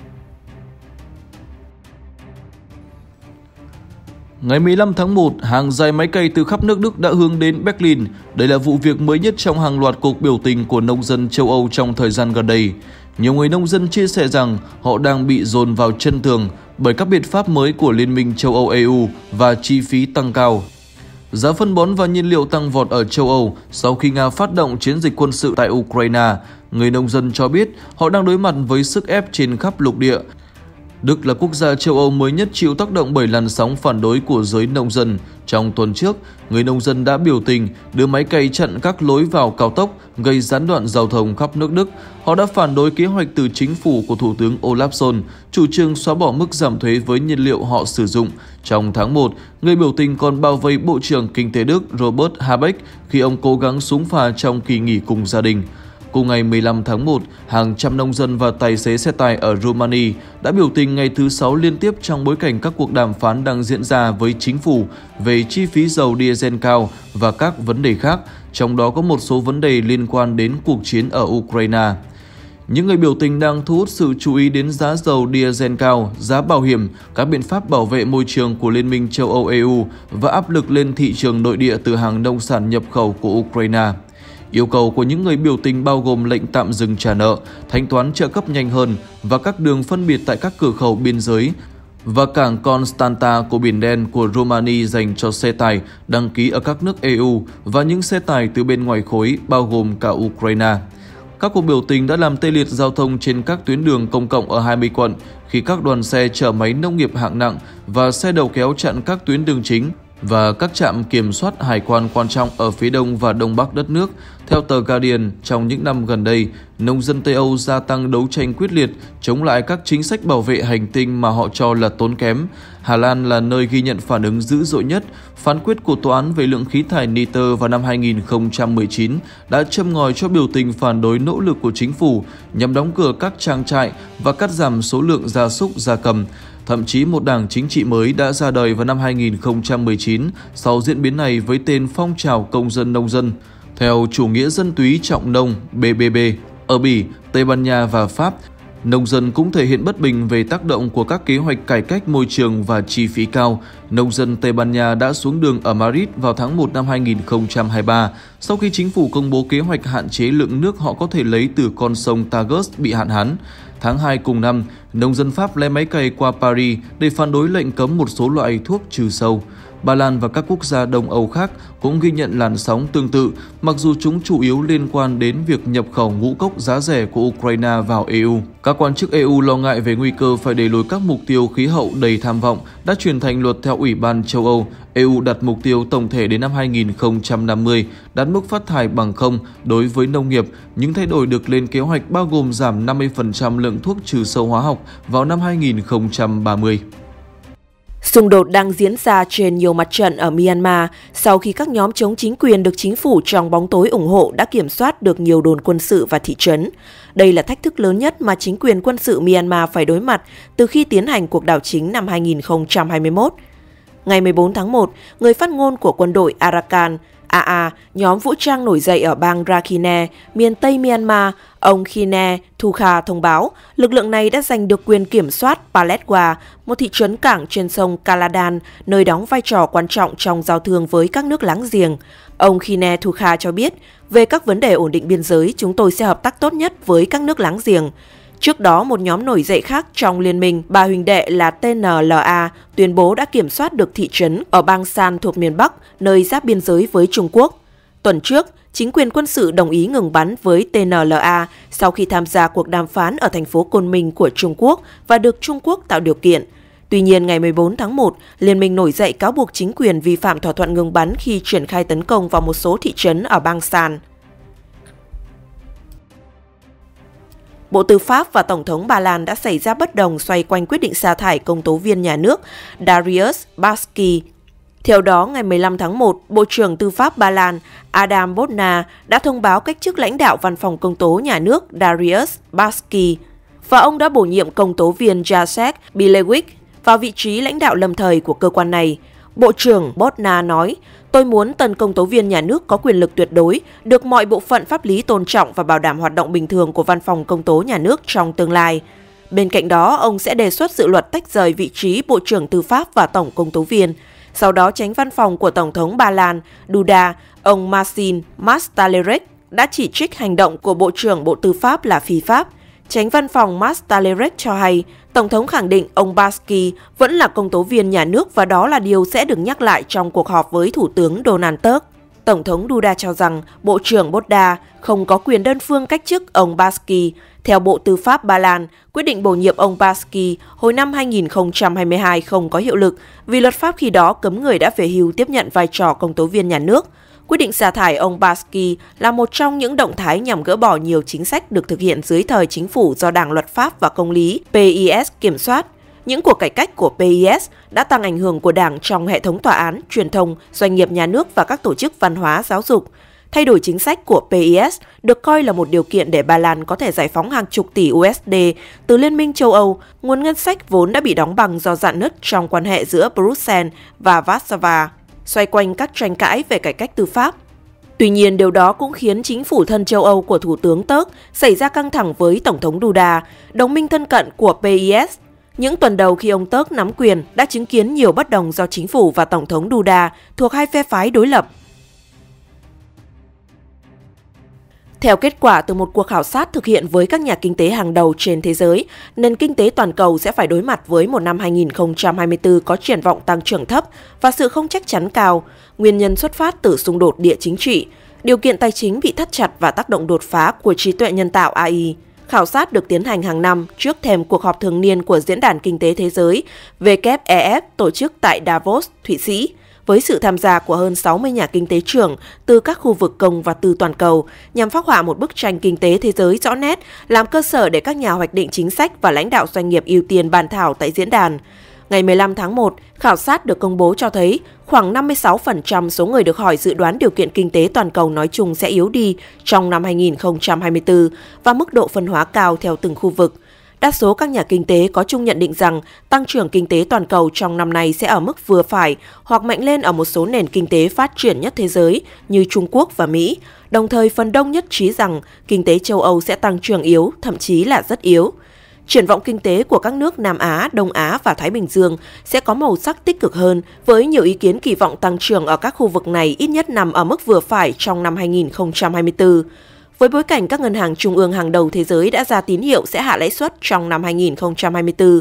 S5: Ngày 15 tháng 1, hàng dài máy cày từ khắp nước Đức đã hướng đến Berlin. Đây là vụ việc mới nhất trong hàng loạt cuộc biểu tình của nông dân châu Âu trong thời gian gần đây. Nhiều người nông dân chia sẻ rằng họ đang bị dồn vào chân tường bởi các biện pháp mới của Liên minh châu Âu EU và chi phí tăng cao. Giá phân bón và nhiên liệu tăng vọt ở châu Âu sau khi Nga phát động chiến dịch quân sự tại Ukraine. Người nông dân cho biết họ đang đối mặt với sức ép trên khắp lục địa. Đức là quốc gia châu Âu mới nhất chịu tác động bởi làn sóng phản đối của giới nông dân. Trong tuần trước, người nông dân đã biểu tình, đưa máy cày chặn các lối vào cao tốc, gây gián đoạn giao thông khắp nước Đức. Họ đã phản đối kế hoạch từ chính phủ của Thủ tướng Olaf Scholz, chủ trương xóa bỏ mức giảm thuế với nhiên liệu họ sử dụng. Trong tháng 1, người biểu tình còn bao vây Bộ trưởng Kinh tế Đức Robert Habeck khi ông cố gắng xúng phà trong kỳ nghỉ cùng gia đình. Cùng ngày 15 tháng 1, hàng trăm nông dân và tài xế xe tải ở Romania đã biểu tình ngày thứ 6 liên tiếp trong bối cảnh các cuộc đàm phán đang diễn ra với chính phủ về chi phí dầu diesel cao và các vấn đề khác, trong đó có một số vấn đề liên quan đến cuộc chiến ở Ukraine. Những người biểu tình đang thu hút sự chú ý đến giá dầu diesel cao, giá bảo hiểm, các biện pháp bảo vệ môi trường của Liên minh châu Âu EU và áp lực lên thị trường nội địa từ hàng nông sản nhập khẩu của Ukraine. Yêu cầu của những người biểu tình bao gồm lệnh tạm dừng trả nợ, thanh toán trợ cấp nhanh hơn và các đường phân biệt tại các cửa khẩu biên giới và cảng Constanta của Biển Đen của Romania dành cho xe tải đăng ký ở các nước EU và những xe tải từ bên ngoài khối bao gồm cả Ukraine. Các cuộc biểu tình đã làm tê liệt giao thông trên các tuyến đường công cộng ở 20 quận khi các đoàn xe chở máy nông nghiệp hạng nặng và xe đầu kéo chặn các tuyến đường chính và các trạm kiểm soát hải quan quan trọng ở phía đông và đông bắc đất nước. Theo tờ Guardian, trong những năm gần đây, nông dân Tây Âu gia tăng đấu tranh quyết liệt chống lại các chính sách bảo vệ hành tinh mà họ cho là tốn kém. Hà Lan là nơi ghi nhận phản ứng dữ dội nhất. Phán quyết của tòa án về lượng khí thải nitơ vào năm 2019 đã châm ngòi cho biểu tình phản đối nỗ lực của chính phủ nhằm đóng cửa các trang trại và cắt giảm số lượng gia súc gia cầm. Thậm chí một đảng chính trị mới đã ra đời vào năm 2019 sau diễn biến này với tên Phong trào Công dân Nông dân. Theo chủ nghĩa dân túy trọng nông BBB, ở Bỉ, Tây Ban Nha và Pháp, nông dân cũng thể hiện bất bình về tác động của các kế hoạch cải cách môi trường và chi phí cao. Nông dân Tây Ban Nha đã xuống đường ở Madrid vào tháng 1 năm 2023 sau khi chính phủ công bố kế hoạch hạn chế lượng nước họ có thể lấy từ con sông Tagus bị hạn hán. Tháng 2 cùng năm, nông dân Pháp lái máy cày qua Paris để phản đối lệnh cấm một số loại thuốc trừ sâu. Ba Lan và các quốc gia Đông Âu khác cũng ghi nhận làn sóng tương tự, mặc dù chúng chủ yếu liên quan đến việc nhập khẩu ngũ cốc giá rẻ của Ukraine vào EU. Các quan chức EU lo ngại về nguy cơ phải đẩy lùi các mục tiêu khí hậu đầy tham vọng đã chuyển thành luật theo Ủy ban châu Âu. EU đặt mục tiêu tổng thể đến năm 2050 đạt mức phát thải bằng không đối với nông nghiệp. Những thay đổi được lên kế hoạch bao gồm giảm 50% lượng thuốc trừ sâu hóa học vào năm 2030.
S6: Xung đột đang diễn ra trên nhiều mặt trận ở Myanmar sau khi các nhóm chống chính quyền được chính phủ trong bóng tối ủng hộ đã kiểm soát được nhiều đồn quân sự và thị trấn. Đây là thách thức lớn nhất mà chính quyền quân sự Myanmar phải đối mặt từ khi tiến hành cuộc đảo chính năm 2021. Ngày 14 tháng 1, người phát ngôn của quân đội Arakan, AA, nhóm vũ trang nổi dậy ở bang Rakhine, miền Tây Myanmar, ông Khine Thukha thông báo lực lượng này đã giành được quyền kiểm soát Paletwa, một thị trấn cảng trên sông Kaladan, nơi đóng vai trò quan trọng trong giao thương với các nước láng giềng. Ông Khine Thukha cho biết, về các vấn đề ổn định biên giới, chúng tôi sẽ hợp tác tốt nhất với các nước láng giềng. Trước đó, một nhóm nổi dậy khác trong liên minh, ba huynh đệ là TNLA, tuyên bố đã kiểm soát được thị trấn ở bang San thuộc miền Bắc, nơi giáp biên giới với Trung Quốc. Tuần trước, chính quyền quân sự đồng ý ngừng bắn với TNLA sau khi tham gia cuộc đàm phán ở thành phố Côn Minh của Trung Quốc và được Trung Quốc tạo điều kiện. Tuy nhiên, ngày 14 tháng 1, Liên minh nổi dậy cáo buộc chính quyền vi phạm thỏa thuận ngừng bắn khi triển khai tấn công vào một số thị trấn ở bang San. Bộ Tư pháp và Tổng thống Ba Lan đã xảy ra bất đồng xoay quanh quyết định sa thải công tố viên nhà nước Dariusz Baszki. Theo đó, ngày 15 tháng 1, Bộ trưởng Tư pháp Ba Lan Adam Bodnar đã thông báo cách chức lãnh đạo Văn phòng Công tố Nhà nước Dariusz Baszki và ông đã bổ nhiệm công tố viên Jacek Bilewicz vào vị trí lãnh đạo lâm thời của cơ quan này. Bộ trưởng Bodnar nói, tôi muốn tân công tố viên nhà nước có quyền lực tuyệt đối, được mọi bộ phận pháp lý tôn trọng và bảo đảm hoạt động bình thường của Văn phòng Công tố Nhà nước trong tương lai. Bên cạnh đó, ông sẽ đề xuất dự luật tách rời vị trí Bộ trưởng Tư pháp và Tổng công tố viên. Sau đó, chánh văn phòng của Tổng thống Ba Lan Duda, ông Marcin Mastalerek đã chỉ trích hành động của Bộ trưởng Bộ Tư pháp là phi pháp. Chánh văn phòng Mastalerek cho hay, Tổng thống khẳng định ông Baszki vẫn là công tố viên nhà nước và đó là điều sẽ được nhắc lại trong cuộc họp với Thủ tướng Donald Tusk. Tổng thống Duda cho rằng Bộ trưởng Bodnar không có quyền đơn phương cách chức ông Baszki. Theo Bộ Tư pháp Ba Lan, quyết định bổ nhiệm ông Baszki hồi năm 2022 không có hiệu lực vì luật pháp khi đó cấm người đã về hưu tiếp nhận vai trò công tố viên nhà nước. Quyết định sa thải ông Baszki là một trong những động thái nhằm gỡ bỏ nhiều chính sách được thực hiện dưới thời chính phủ do Đảng Luật pháp và Công lý PIS kiểm soát. Những cuộc cải cách của PIS đã tăng ảnh hưởng của Đảng trong hệ thống tòa án, truyền thông, doanh nghiệp nhà nước và các tổ chức văn hóa giáo dục. Thay đổi chính sách của PIS được coi là một điều kiện để Ba Lan có thể giải phóng hàng chục tỷ USD từ Liên minh châu Âu, nguồn ngân sách vốn đã bị đóng băng do rạn nứt trong quan hệ giữa Bruxelles và Warsaw, xoay quanh các tranh cãi về cải cách tư pháp. Tuy nhiên, điều đó cũng khiến chính phủ thân châu Âu của Thủ tướng Tusk xảy ra căng thẳng với Tổng thống Duda, đồng minh thân cận của PIS. Những tuần đầu khi ông Tusk nắm quyền đã chứng kiến nhiều bất đồng do chính phủ và Tổng thống Duda thuộc hai phe phái đối lập. Theo kết quả từ một cuộc khảo sát thực hiện với các nhà kinh tế hàng đầu trên thế giới, nền kinh tế toàn cầu sẽ phải đối mặt với một năm 2024 có triển vọng tăng trưởng thấp và sự không chắc chắn cao, nguyên nhân xuất phát từ xung đột địa chính trị, điều kiện tài chính bị thắt chặt và tác động đột phá của trí tuệ nhân tạo AI. Khảo sát được tiến hành hàng năm trước thềm cuộc họp thường niên của Diễn đàn Kinh tế Thế giới WEF tổ chức tại Davos, Thụy Sĩ, với sự tham gia của hơn 60 nhà kinh tế trưởng từ các khu vực công và tư toàn cầu, nhằm phác họa một bức tranh kinh tế thế giới rõ nét, làm cơ sở để các nhà hoạch định chính sách và lãnh đạo doanh nghiệp ưu tiên bàn thảo tại diễn đàn. Ngày 15 tháng 1, khảo sát được công bố cho thấy khoảng 56% số người được hỏi dự đoán điều kiện kinh tế toàn cầu nói chung sẽ yếu đi trong năm 2024 và mức độ phân hóa cao theo từng khu vực. Đa số các nhà kinh tế có chung nhận định rằng tăng trưởng kinh tế toàn cầu trong năm nay sẽ ở mức vừa phải hoặc mạnh lên ở một số nền kinh tế phát triển nhất thế giới như Trung Quốc và Mỹ, đồng thời phần đông nhất trí rằng kinh tế châu Âu sẽ tăng trưởng yếu, thậm chí là rất yếu. Triển vọng kinh tế của các nước Nam Á, Đông Á và Thái Bình Dương sẽ có màu sắc tích cực hơn, với nhiều ý kiến kỳ vọng tăng trưởng ở các khu vực này ít nhất nằm ở mức vừa phải trong năm 2024. Với bối cảnh các ngân hàng trung ương hàng đầu thế giới đã ra tín hiệu sẽ hạ lãi suất trong năm 2024,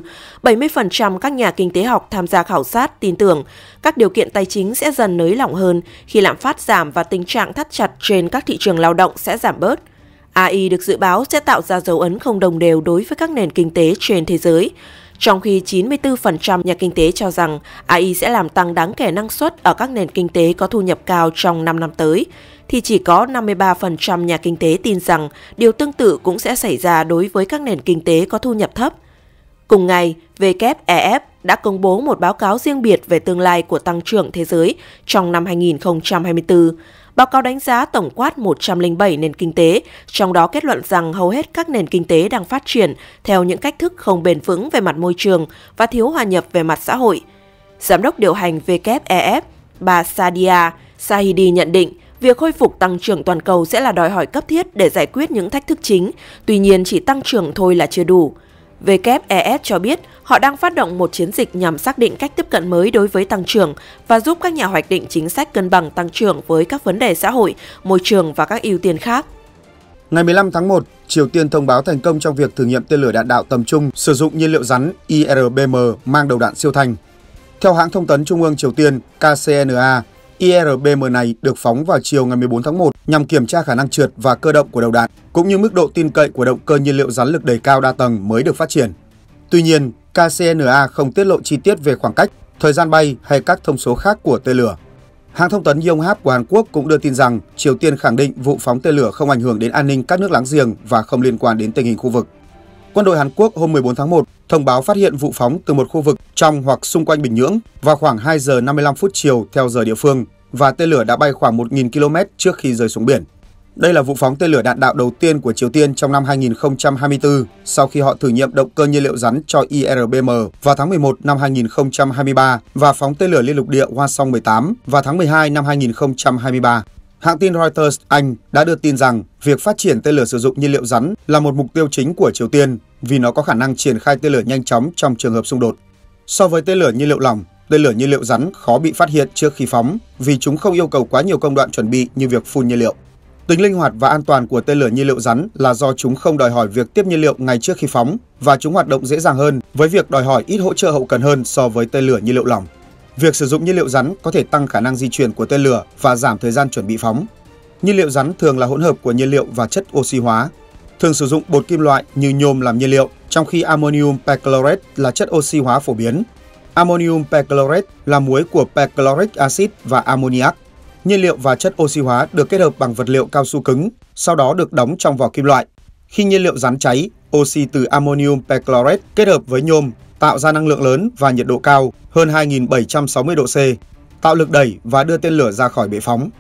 S6: 70% các nhà kinh tế học tham gia khảo sát tin tưởng các điều kiện tài chính sẽ dần nới lỏng hơn khi lạm phát giảm và tình trạng thắt chặt trên các thị trường lao động sẽ giảm bớt. AI được dự báo sẽ tạo ra dấu ấn không đồng đều đối với các nền kinh tế trên thế giới. Trong khi 94% nhà kinh tế cho rằng AI sẽ làm tăng đáng kể năng suất ở các nền kinh tế có thu nhập cao trong 5 năm tới, thì chỉ có 53% nhà kinh tế tin rằng điều tương tự cũng sẽ xảy ra đối với các nền kinh tế có thu nhập thấp. Cùng ngày, WEF đã công bố một báo cáo riêng biệt về tương lai của tăng trưởng thế giới trong năm 2024. Báo cáo đánh giá tổng quát 107 nền kinh tế, trong đó kết luận rằng hầu hết các nền kinh tế đang phát triển theo những cách thức không bền vững về mặt môi trường và thiếu hòa nhập về mặt xã hội. Giám đốc điều hành WEF, bà Sadia Sahidi nhận định, việc khôi phục tăng trưởng toàn cầu sẽ là đòi hỏi cấp thiết để giải quyết những thách thức chính, tuy nhiên chỉ tăng trưởng thôi là chưa đủ. WEF cho biết họ đang phát động một chiến dịch nhằm xác định cách tiếp cận mới đối với tăng trưởng và giúp các nhà hoạch định chính sách cân bằng tăng trưởng với các vấn đề xã hội, môi trường và các ưu tiên khác.
S3: Ngày 15 tháng 1, Triều Tiên thông báo thành công trong việc thử nghiệm tên lửa đạn đạo tầm trung sử dụng nhiên liệu rắn IRBM mang đầu đạn siêu thanh. Theo hãng thông tấn Trung ương Triều Tiên KCNA, IRBM này được phóng vào chiều ngày 14 tháng 1 nhằm kiểm tra khả năng trượt và cơ động của đầu đạn, cũng như mức độ tin cậy của động cơ nhiên liệu rắn lực đẩy cao đa tầng mới được phát triển. Tuy nhiên, KCNA không tiết lộ chi tiết về khoảng cách, thời gian bay hay các thông số khác của tên lửa. Hãng thông tấn Yonhap của Hàn Quốc cũng đưa tin rằng Triều Tiên khẳng định vụ phóng tên lửa không ảnh hưởng đến an ninh các nước láng giềng và không liên quan đến tình hình khu vực. Quân đội Hàn Quốc hôm 14 tháng 1 thông báo phát hiện vụ phóng từ một khu vực trong hoặc xung quanh Bình Nhưỡng vào khoảng 2 giờ 55 phút chiều theo giờ địa phương, và tên lửa đã bay khoảng 1.000 km trước khi rơi xuống biển. Đây là vụ phóng tên lửa đạn đạo đầu tiên của Triều Tiên trong năm 2024 sau khi họ thử nghiệm động cơ nhiên liệu rắn cho IRBM vào tháng 11 năm 2023 và phóng tên lửa liên lục địa Hwasong-18 vào tháng 12 năm 2023. Hãng tin Reuters Anh đã đưa tin rằng việc phát triển tên lửa sử dụng nhiên liệu rắn là một mục tiêu chính của Triều Tiên vì nó có khả năng triển khai tên lửa nhanh chóng trong trường hợp xung đột. So với tên lửa nhiên liệu lỏng, tên lửa nhiên liệu rắn khó bị phát hiện trước khi phóng vì chúng không yêu cầu quá nhiều công đoạn chuẩn bị như việc phun nhiên liệu. Tính linh hoạt và an toàn của tên lửa nhiên liệu rắn là do chúng không đòi hỏi việc tiếp nhiên liệu ngay trước khi phóng và chúng hoạt động dễ dàng hơn với việc đòi hỏi ít hỗ trợ hậu cần hơn so với tên lửa nhiên liệu lỏng. Việc sử dụng nhiên liệu rắn có thể tăng khả năng di chuyển của tên lửa và giảm thời gian chuẩn bị phóng. Nhiên liệu rắn thường là hỗn hợp của nhiên liệu và chất oxy hóa. Thường sử dụng bột kim loại như nhôm làm nhiên liệu, trong khi ammonium perchlorate là chất oxy hóa phổ biến. Ammonium perchlorate là muối của perchloric acid và ammoniac. Nhiên liệu và chất oxy hóa được kết hợp bằng vật liệu cao su cứng, sau đó được đóng trong vỏ kim loại. Khi nhiên liệu rắn cháy, oxy từ ammonium perchlorate kết hợp với nhôm tạo ra năng lượng lớn và nhiệt độ cao hơn 2.760 độ C, tạo lực đẩy và đưa tên lửa ra khỏi bệ phóng.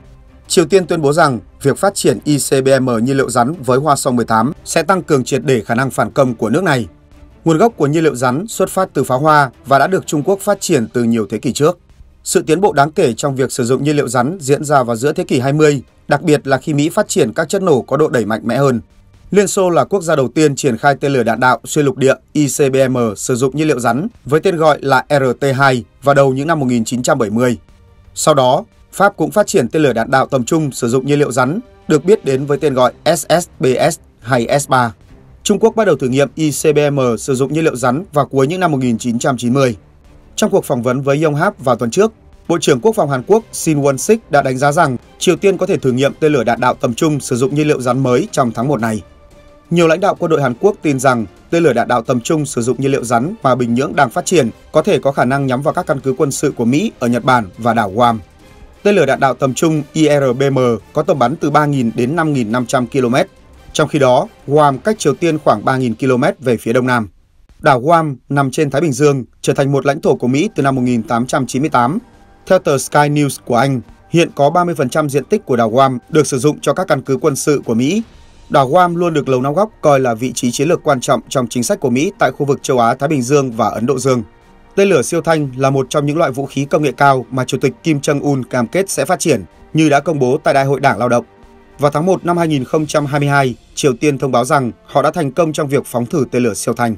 S3: Triều Tiên tuyên bố rằng việc phát triển ICBM nhiên liệu rắn với Hwa Song-18 sẽ tăng cường triệt để khả năng phản công của nước này. Nguồn gốc của nhiên liệu rắn xuất phát từ pháo hoa và đã được Trung Quốc phát triển từ nhiều thế kỷ trước. Sự tiến bộ đáng kể trong việc sử dụng nhiên liệu rắn diễn ra vào giữa thế kỷ 20, đặc biệt là khi Mỹ phát triển các chất nổ có độ đẩy mạnh mẽ hơn. Liên Xô là quốc gia đầu tiên triển khai tên lửa đạn đạo xuyên lục địa ICBM sử dụng nhiên liệu rắn với tên gọi là RT-2 vào đầu những năm 1970. Sau đó, Pháp cũng phát triển tên lửa đạn đạo tầm trung sử dụng nhiên liệu rắn, được biết đến với tên gọi SSBS hay S3. Trung Quốc bắt đầu thử nghiệm ICBM sử dụng nhiên liệu rắn vào cuối những năm 1990. Trong cuộc phỏng vấn với Yonhap vào tuần trước, Bộ trưởng Quốc phòng Hàn Quốc Shin Won-sik đã đánh giá rằng Triều Tiên có thể thử nghiệm tên lửa đạn đạo tầm trung sử dụng nhiên liệu rắn mới trong tháng 1 này. Nhiều lãnh đạo quân đội Hàn Quốc tin rằng tên lửa đạn đạo tầm trung sử dụng nhiên liệu rắn mà Bình Nhưỡng đang phát triển có thể có khả năng nhắm vào các căn cứ quân sự của Mỹ ở Nhật Bản và đảo Guam. Tên lửa đạn đạo tầm trung IRBM có tầm bắn từ 3.000 đến 5.500 km, trong khi đó Guam cách Triều Tiên khoảng 3.000 km về phía đông nam. Đảo Guam nằm trên Thái Bình Dương, trở thành một lãnh thổ của Mỹ từ năm 1898. Theo tờ Sky News của Anh, hiện có 30% diện tích của đảo Guam được sử dụng cho các căn cứ quân sự của Mỹ. Đảo Guam luôn được Lầu Năm Góc coi là vị trí chiến lược quan trọng trong chính sách của Mỹ tại khu vực châu Á, Thái Bình Dương và Ấn Độ Dương. Tên lửa siêu thanh là một trong những loại vũ khí công nghệ cao mà Chủ tịch Kim Jong-un cam kết sẽ phát triển, như đã công bố tại Đại hội Đảng Lao động. Vào tháng 1 năm 2022, Triều Tiên thông báo rằng họ đã thành công trong việc phóng thử tên lửa siêu thanh.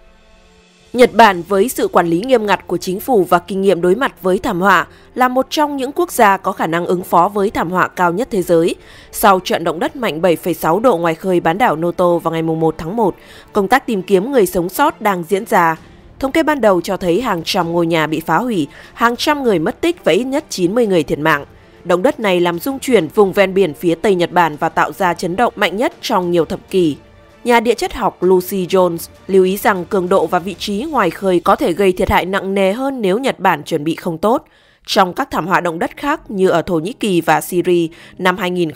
S6: Nhật Bản với sự quản lý nghiêm ngặt của chính phủ và kinh nghiệm đối mặt với thảm họa là một trong những quốc gia có khả năng ứng phó với thảm họa cao nhất thế giới. Sau trận động đất mạnh 7,6 độ ngoài khơi bán đảo Noto vào ngày 1 tháng 1, công tác tìm kiếm người sống sót đang diễn ra. Thống kê ban đầu cho thấy hàng trăm ngôi nhà bị phá hủy, hàng trăm người mất tích và ít nhất 90 người thiệt mạng. Động đất này làm rung chuyển vùng ven biển phía Tây Nhật Bản và tạo ra chấn động mạnh nhất trong nhiều thập kỷ. Nhà địa chất học Lucy Jones lưu ý rằng cường độ và vị trí ngoài khơi có thể gây thiệt hại nặng nề hơn nếu Nhật Bản chuẩn bị không tốt. Trong các thảm họa động đất khác như ở Thổ Nhĩ Kỳ và Syria năm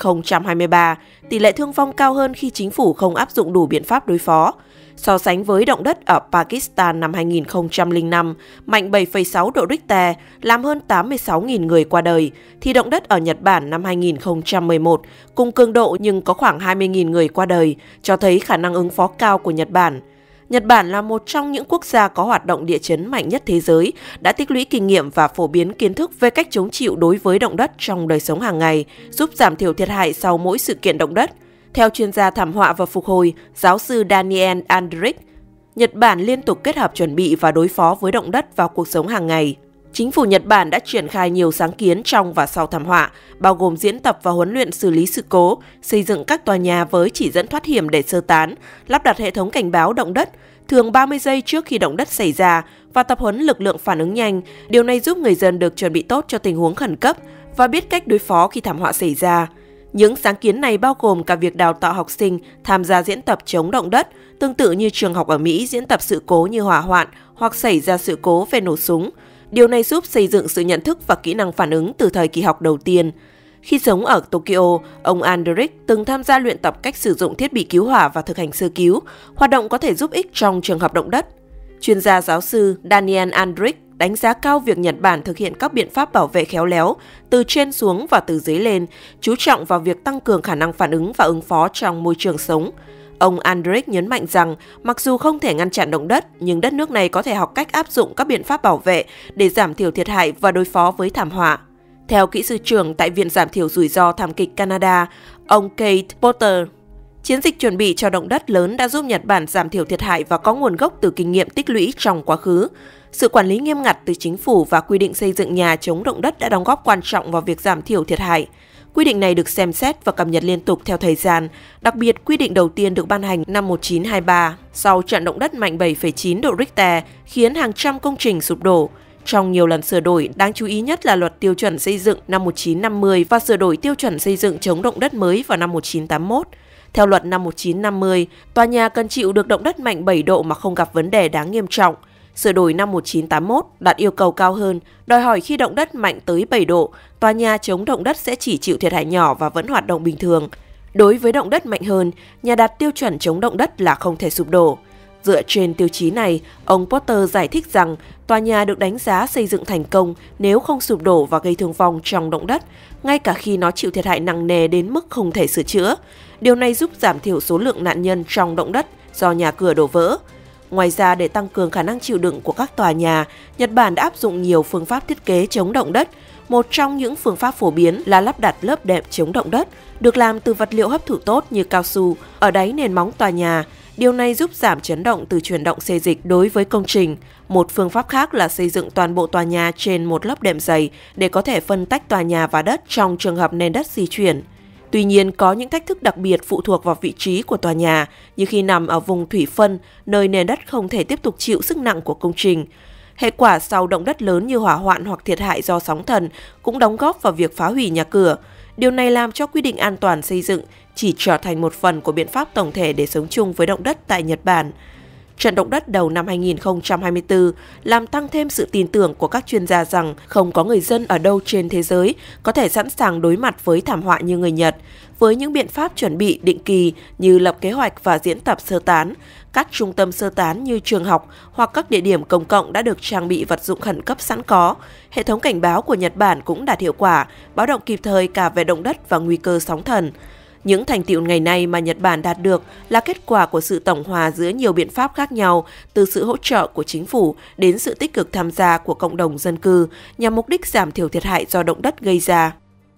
S6: 2023, tỷ lệ thương vong cao hơn khi chính phủ không áp dụng đủ biện pháp đối phó. So sánh với động đất ở Pakistan năm 2005, mạnh 7,6 độ Richter làm hơn 86.000 người qua đời, thì động đất ở Nhật Bản năm 2011 cùng cường độ nhưng có khoảng 20.000 người qua đời, cho thấy khả năng ứng phó cao của Nhật Bản. Nhật Bản là một trong những quốc gia có hoạt động địa chấn mạnh nhất thế giới, đã tích lũy kinh nghiệm và phổ biến kiến thức về cách chống chịu đối với động đất trong đời sống hàng ngày, giúp giảm thiểu thiệt hại sau mỗi sự kiện động đất. Theo chuyên gia thảm họa và phục hồi, giáo sư Daniel Andrich, Nhật Bản liên tục kết hợp chuẩn bị và đối phó với động đất vào cuộc sống hàng ngày. Chính phủ Nhật Bản đã triển khai nhiều sáng kiến trong và sau thảm họa, bao gồm diễn tập và huấn luyện xử lý sự cố, xây dựng các tòa nhà với chỉ dẫn thoát hiểm để sơ tán, lắp đặt hệ thống cảnh báo động đất, thường 30 giây trước khi động đất xảy ra và tập huấn lực lượng phản ứng nhanh. Điều này giúp người dân được chuẩn bị tốt cho tình huống khẩn cấp và biết cách đối phó khi thảm họa xảy ra. Những sáng kiến này bao gồm cả việc đào tạo học sinh tham gia diễn tập chống động đất, tương tự như trường học ở Mỹ diễn tập sự cố như hỏa hoạn hoặc xảy ra sự cố về nổ súng. Điều này giúp xây dựng sự nhận thức và kỹ năng phản ứng từ thời kỳ học đầu tiên. Khi sống ở Tokyo, ông Andrich từng tham gia luyện tập cách sử dụng thiết bị cứu hỏa và thực hành sơ cứu. Hoạt động có thể giúp ích trong trường hợp động đất. Chuyên gia giáo sư Daniel Andrich đánh giá cao việc Nhật Bản thực hiện các biện pháp bảo vệ khéo léo, từ trên xuống và từ dưới lên, chú trọng vào việc tăng cường khả năng phản ứng và ứng phó trong môi trường sống. Ông Andrich nhấn mạnh rằng, mặc dù không thể ngăn chặn động đất, nhưng đất nước này có thể học cách áp dụng các biện pháp bảo vệ để giảm thiểu thiệt hại và đối phó với thảm họa. Theo kỹ sư trưởng tại Viện Giảm thiểu rủi ro thảm kịch Canada, ông Kate Potter, chiến dịch chuẩn bị cho động đất lớn đã giúp Nhật Bản giảm thiểu thiệt hại và có nguồn gốc từ kinh nghiệm tích lũy trong quá khứ. Sự quản lý nghiêm ngặt từ chính phủ và quy định xây dựng nhà chống động đất đã đóng góp quan trọng vào việc giảm thiểu thiệt hại. Quy định này được xem xét và cập nhật liên tục theo thời gian, đặc biệt quy định đầu tiên được ban hành năm 1923 sau trận động đất mạnh 7,9 độ Richter khiến hàng trăm công trình sụp đổ. Trong nhiều lần sửa đổi, đáng chú ý nhất là Luật Tiêu chuẩn Xây dựng năm 1950 và sửa đổi Tiêu chuẩn Xây dựng chống động đất mới vào năm 1981. Theo luật năm 1950, tòa nhà cần chịu được động đất mạnh 7 độ mà không gặp vấn đề đáng nghiêm trọng. Sửa đổi năm 1981 đặt yêu cầu cao hơn, đòi hỏi khi động đất mạnh tới 7 độ, tòa nhà chống động đất sẽ chỉ chịu thiệt hại nhỏ và vẫn hoạt động bình thường. Đối với động đất mạnh hơn, nhà đạt tiêu chuẩn chống động đất là không thể sụp đổ. Dựa trên tiêu chí này, ông Potter giải thích rằng tòa nhà được đánh giá xây dựng thành công nếu không sụp đổ và gây thương vong trong động đất, ngay cả khi nó chịu thiệt hại nặng nề đến mức không thể sửa chữa. Điều này giúp giảm thiểu số lượng nạn nhân trong động đất do nhà cửa đổ vỡ. Ngoài ra, để tăng cường khả năng chịu đựng của các tòa nhà, Nhật Bản đã áp dụng nhiều phương pháp thiết kế chống động đất. Một trong những phương pháp phổ biến là lắp đặt lớp đệm chống động đất, được làm từ vật liệu hấp thụ tốt như cao su ở đáy nền móng tòa nhà. Điều này giúp giảm chấn động từ chuyển động xê dịch đối với công trình. Một phương pháp khác là xây dựng toàn bộ tòa nhà trên một lớp đệm dày để có thể phân tách tòa nhà và đất trong trường hợp nền đất di chuyển. Tuy nhiên, có những thách thức đặc biệt phụ thuộc vào vị trí của tòa nhà, như khi nằm ở vùng thủy phân, nơi nền đất không thể tiếp tục chịu sức nặng của công trình. Hệ quả sau động đất lớn như hỏa hoạn hoặc thiệt hại do sóng thần cũng đóng góp vào việc phá hủy nhà cửa. Điều này làm cho quy định an toàn xây dựng chỉ trở thành một phần của biện pháp tổng thể để sống chung với động đất tại Nhật Bản. Trận động đất đầu năm 2024 làm tăng thêm sự tin tưởng của các chuyên gia rằng không có người dân ở đâu trên thế giới có thể sẵn sàng đối mặt với thảm họa như người Nhật. Với những biện pháp chuẩn bị định kỳ như lập kế hoạch và diễn tập sơ tán, các trung tâm sơ tán như trường học hoặc các địa điểm công cộng đã được trang bị vật dụng khẩn cấp sẵn có. Hệ thống cảnh báo của Nhật Bản cũng đạt hiệu quả, báo động kịp thời cả về động đất và nguy cơ sóng thần. Những thành tựu ngày nay mà Nhật Bản đạt được là kết quả của sự tổng hòa giữa nhiều biện pháp khác nhau, từ sự hỗ trợ của chính phủ đến sự tích cực tham gia của cộng đồng dân cư nhằm mục đích giảm thiểu thiệt hại do động đất gây ra.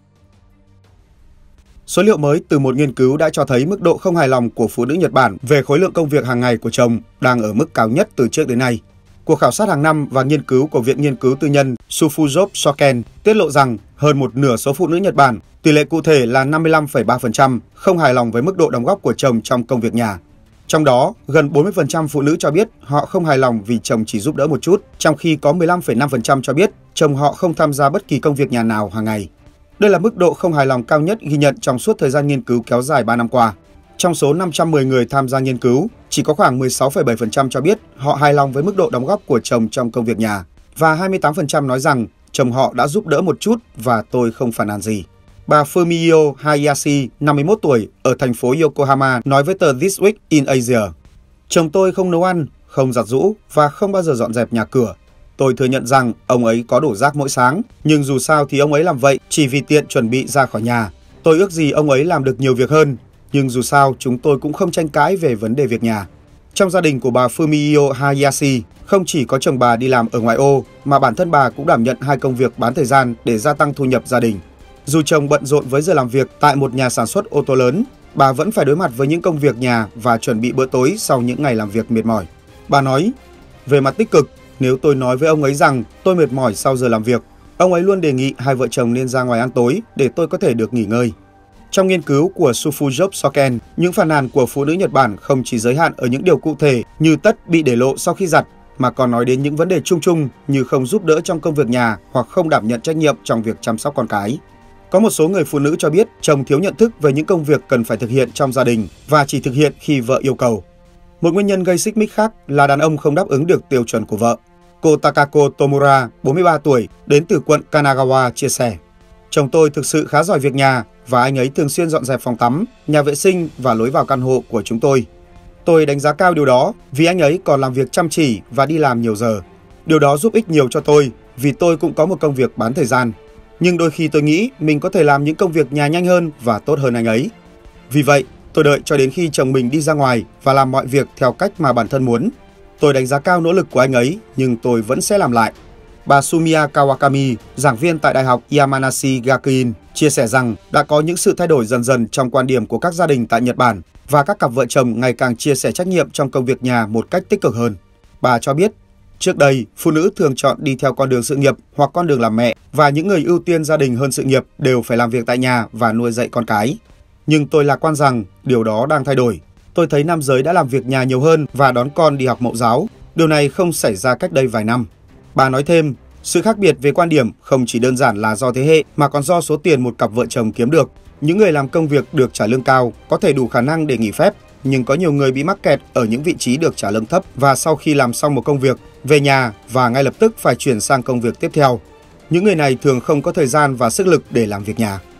S3: Số liệu mới từ một nghiên cứu đã cho thấy mức độ không hài lòng của phụ nữ Nhật Bản về khối lượng công việc hàng ngày của chồng đang ở mức cao nhất từ trước đến nay. Cuộc khảo sát hàng năm và nghiên cứu của Viện Nghiên cứu Tư nhân Sufujop Soken tiết lộ rằng hơn một nửa số phụ nữ Nhật Bản, tỷ lệ cụ thể là 55,3%, không hài lòng với mức độ đóng góp của chồng trong công việc nhà. Trong đó, gần 40% phụ nữ cho biết họ không hài lòng vì chồng chỉ giúp đỡ một chút, trong khi có 15,5% cho biết chồng họ không tham gia bất kỳ công việc nhà nào hàng ngày. Đây là mức độ không hài lòng cao nhất ghi nhận trong suốt thời gian nghiên cứu kéo dài 3 năm qua. Trong số 510 người tham gia nghiên cứu, chỉ có khoảng 16,7% cho biết họ hài lòng với mức độ đóng góp của chồng trong công việc nhà, và 28% nói rằng chồng họ đã giúp đỡ một chút và tôi không phàn nàn gì. Bà Fumio Hayashi, 51 tuổi, ở thành phố Yokohama nói với tờ This Week in Asia: "Chồng tôi không nấu ăn, không giặt giũ và không bao giờ dọn dẹp nhà cửa. Tôi thừa nhận rằng ông ấy có đổ rác mỗi sáng, nhưng dù sao thì ông ấy làm vậy chỉ vì tiện chuẩn bị ra khỏi nhà. Tôi ước gì ông ấy làm được nhiều việc hơn, nhưng dù sao chúng tôi cũng không tranh cãi về vấn đề việc nhà." Trong gia đình của bà Fumio Hayashi, không chỉ có chồng bà đi làm ở ngoại ô, mà bản thân bà cũng đảm nhận 2 công việc bán thời gian để gia tăng thu nhập gia đình. Dù chồng bận rộn với giờ làm việc tại một nhà sản xuất ô tô lớn, bà vẫn phải đối mặt với những công việc nhà và chuẩn bị bữa tối sau những ngày làm việc mệt mỏi. Bà nói: "Về mặt tích cực, nếu tôi nói với ông ấy rằng tôi mệt mỏi sau giờ làm việc, ông ấy luôn đề nghị hai vợ chồng nên ra ngoài ăn tối để tôi có thể được nghỉ ngơi." Trong nghiên cứu của Sufujop Soken, những phàn nàn của phụ nữ Nhật Bản không chỉ giới hạn ở những điều cụ thể như tất bị để lộ sau khi giặt, mà còn nói đến những vấn đề chung chung như không giúp đỡ trong công việc nhà hoặc không đảm nhận trách nhiệm trong việc chăm sóc con cái. Có một số người phụ nữ cho biết chồng thiếu nhận thức về những công việc cần phải thực hiện trong gia đình và chỉ thực hiện khi vợ yêu cầu. Một nguyên nhân gây xích mích khác là đàn ông không đáp ứng được tiêu chuẩn của vợ. Cô Takako Tomura, 43 tuổi, đến từ quận Kanagawa chia sẻ: "Chồng tôi thực sự khá giỏi việc nhà và anh ấy thường xuyên dọn dẹp phòng tắm, nhà vệ sinh và lối vào căn hộ của chúng tôi. Tôi đánh giá cao điều đó vì anh ấy còn làm việc chăm chỉ và đi làm nhiều giờ. Điều đó giúp ích nhiều cho tôi vì tôi cũng có một công việc bán thời gian. Nhưng đôi khi tôi nghĩ mình có thể làm những công việc nhà nhanh hơn và tốt hơn anh ấy. Vì vậy, tôi đợi cho đến khi chồng mình đi ra ngoài và làm mọi việc theo cách mà bản thân muốn. Tôi đánh giá cao nỗ lực của anh ấy, nhưng tôi vẫn sẽ làm lại." Bà Sumiya Kawakami, giảng viên tại Đại học Yamanashi Gakuin, chia sẻ rằng đã có những sự thay đổi dần dần trong quan điểm của các gia đình tại Nhật Bản và các cặp vợ chồng ngày càng chia sẻ trách nhiệm trong công việc nhà một cách tích cực hơn. Bà cho biết, trước đây, phụ nữ thường chọn đi theo con đường sự nghiệp hoặc con đường làm mẹ, và những người ưu tiên gia đình hơn sự nghiệp đều phải làm việc tại nhà và nuôi dạy con cái. Nhưng tôi lạc quan rằng điều đó đang thay đổi. Tôi thấy nam giới đã làm việc nhà nhiều hơn và đón con đi học mẫu giáo. Điều này không xảy ra cách đây vài năm. Bà nói thêm, sự khác biệt về quan điểm không chỉ đơn giản là do thế hệ mà còn do số tiền một cặp vợ chồng kiếm được. Những người làm công việc được trả lương cao có thể đủ khả năng để nghỉ phép, nhưng có nhiều người bị mắc kẹt ở những vị trí được trả lương thấp và sau khi làm xong một công việc, về nhà và ngay lập tức phải chuyển sang công việc tiếp theo. Những người này thường không có thời gian và sức lực để làm việc nhà.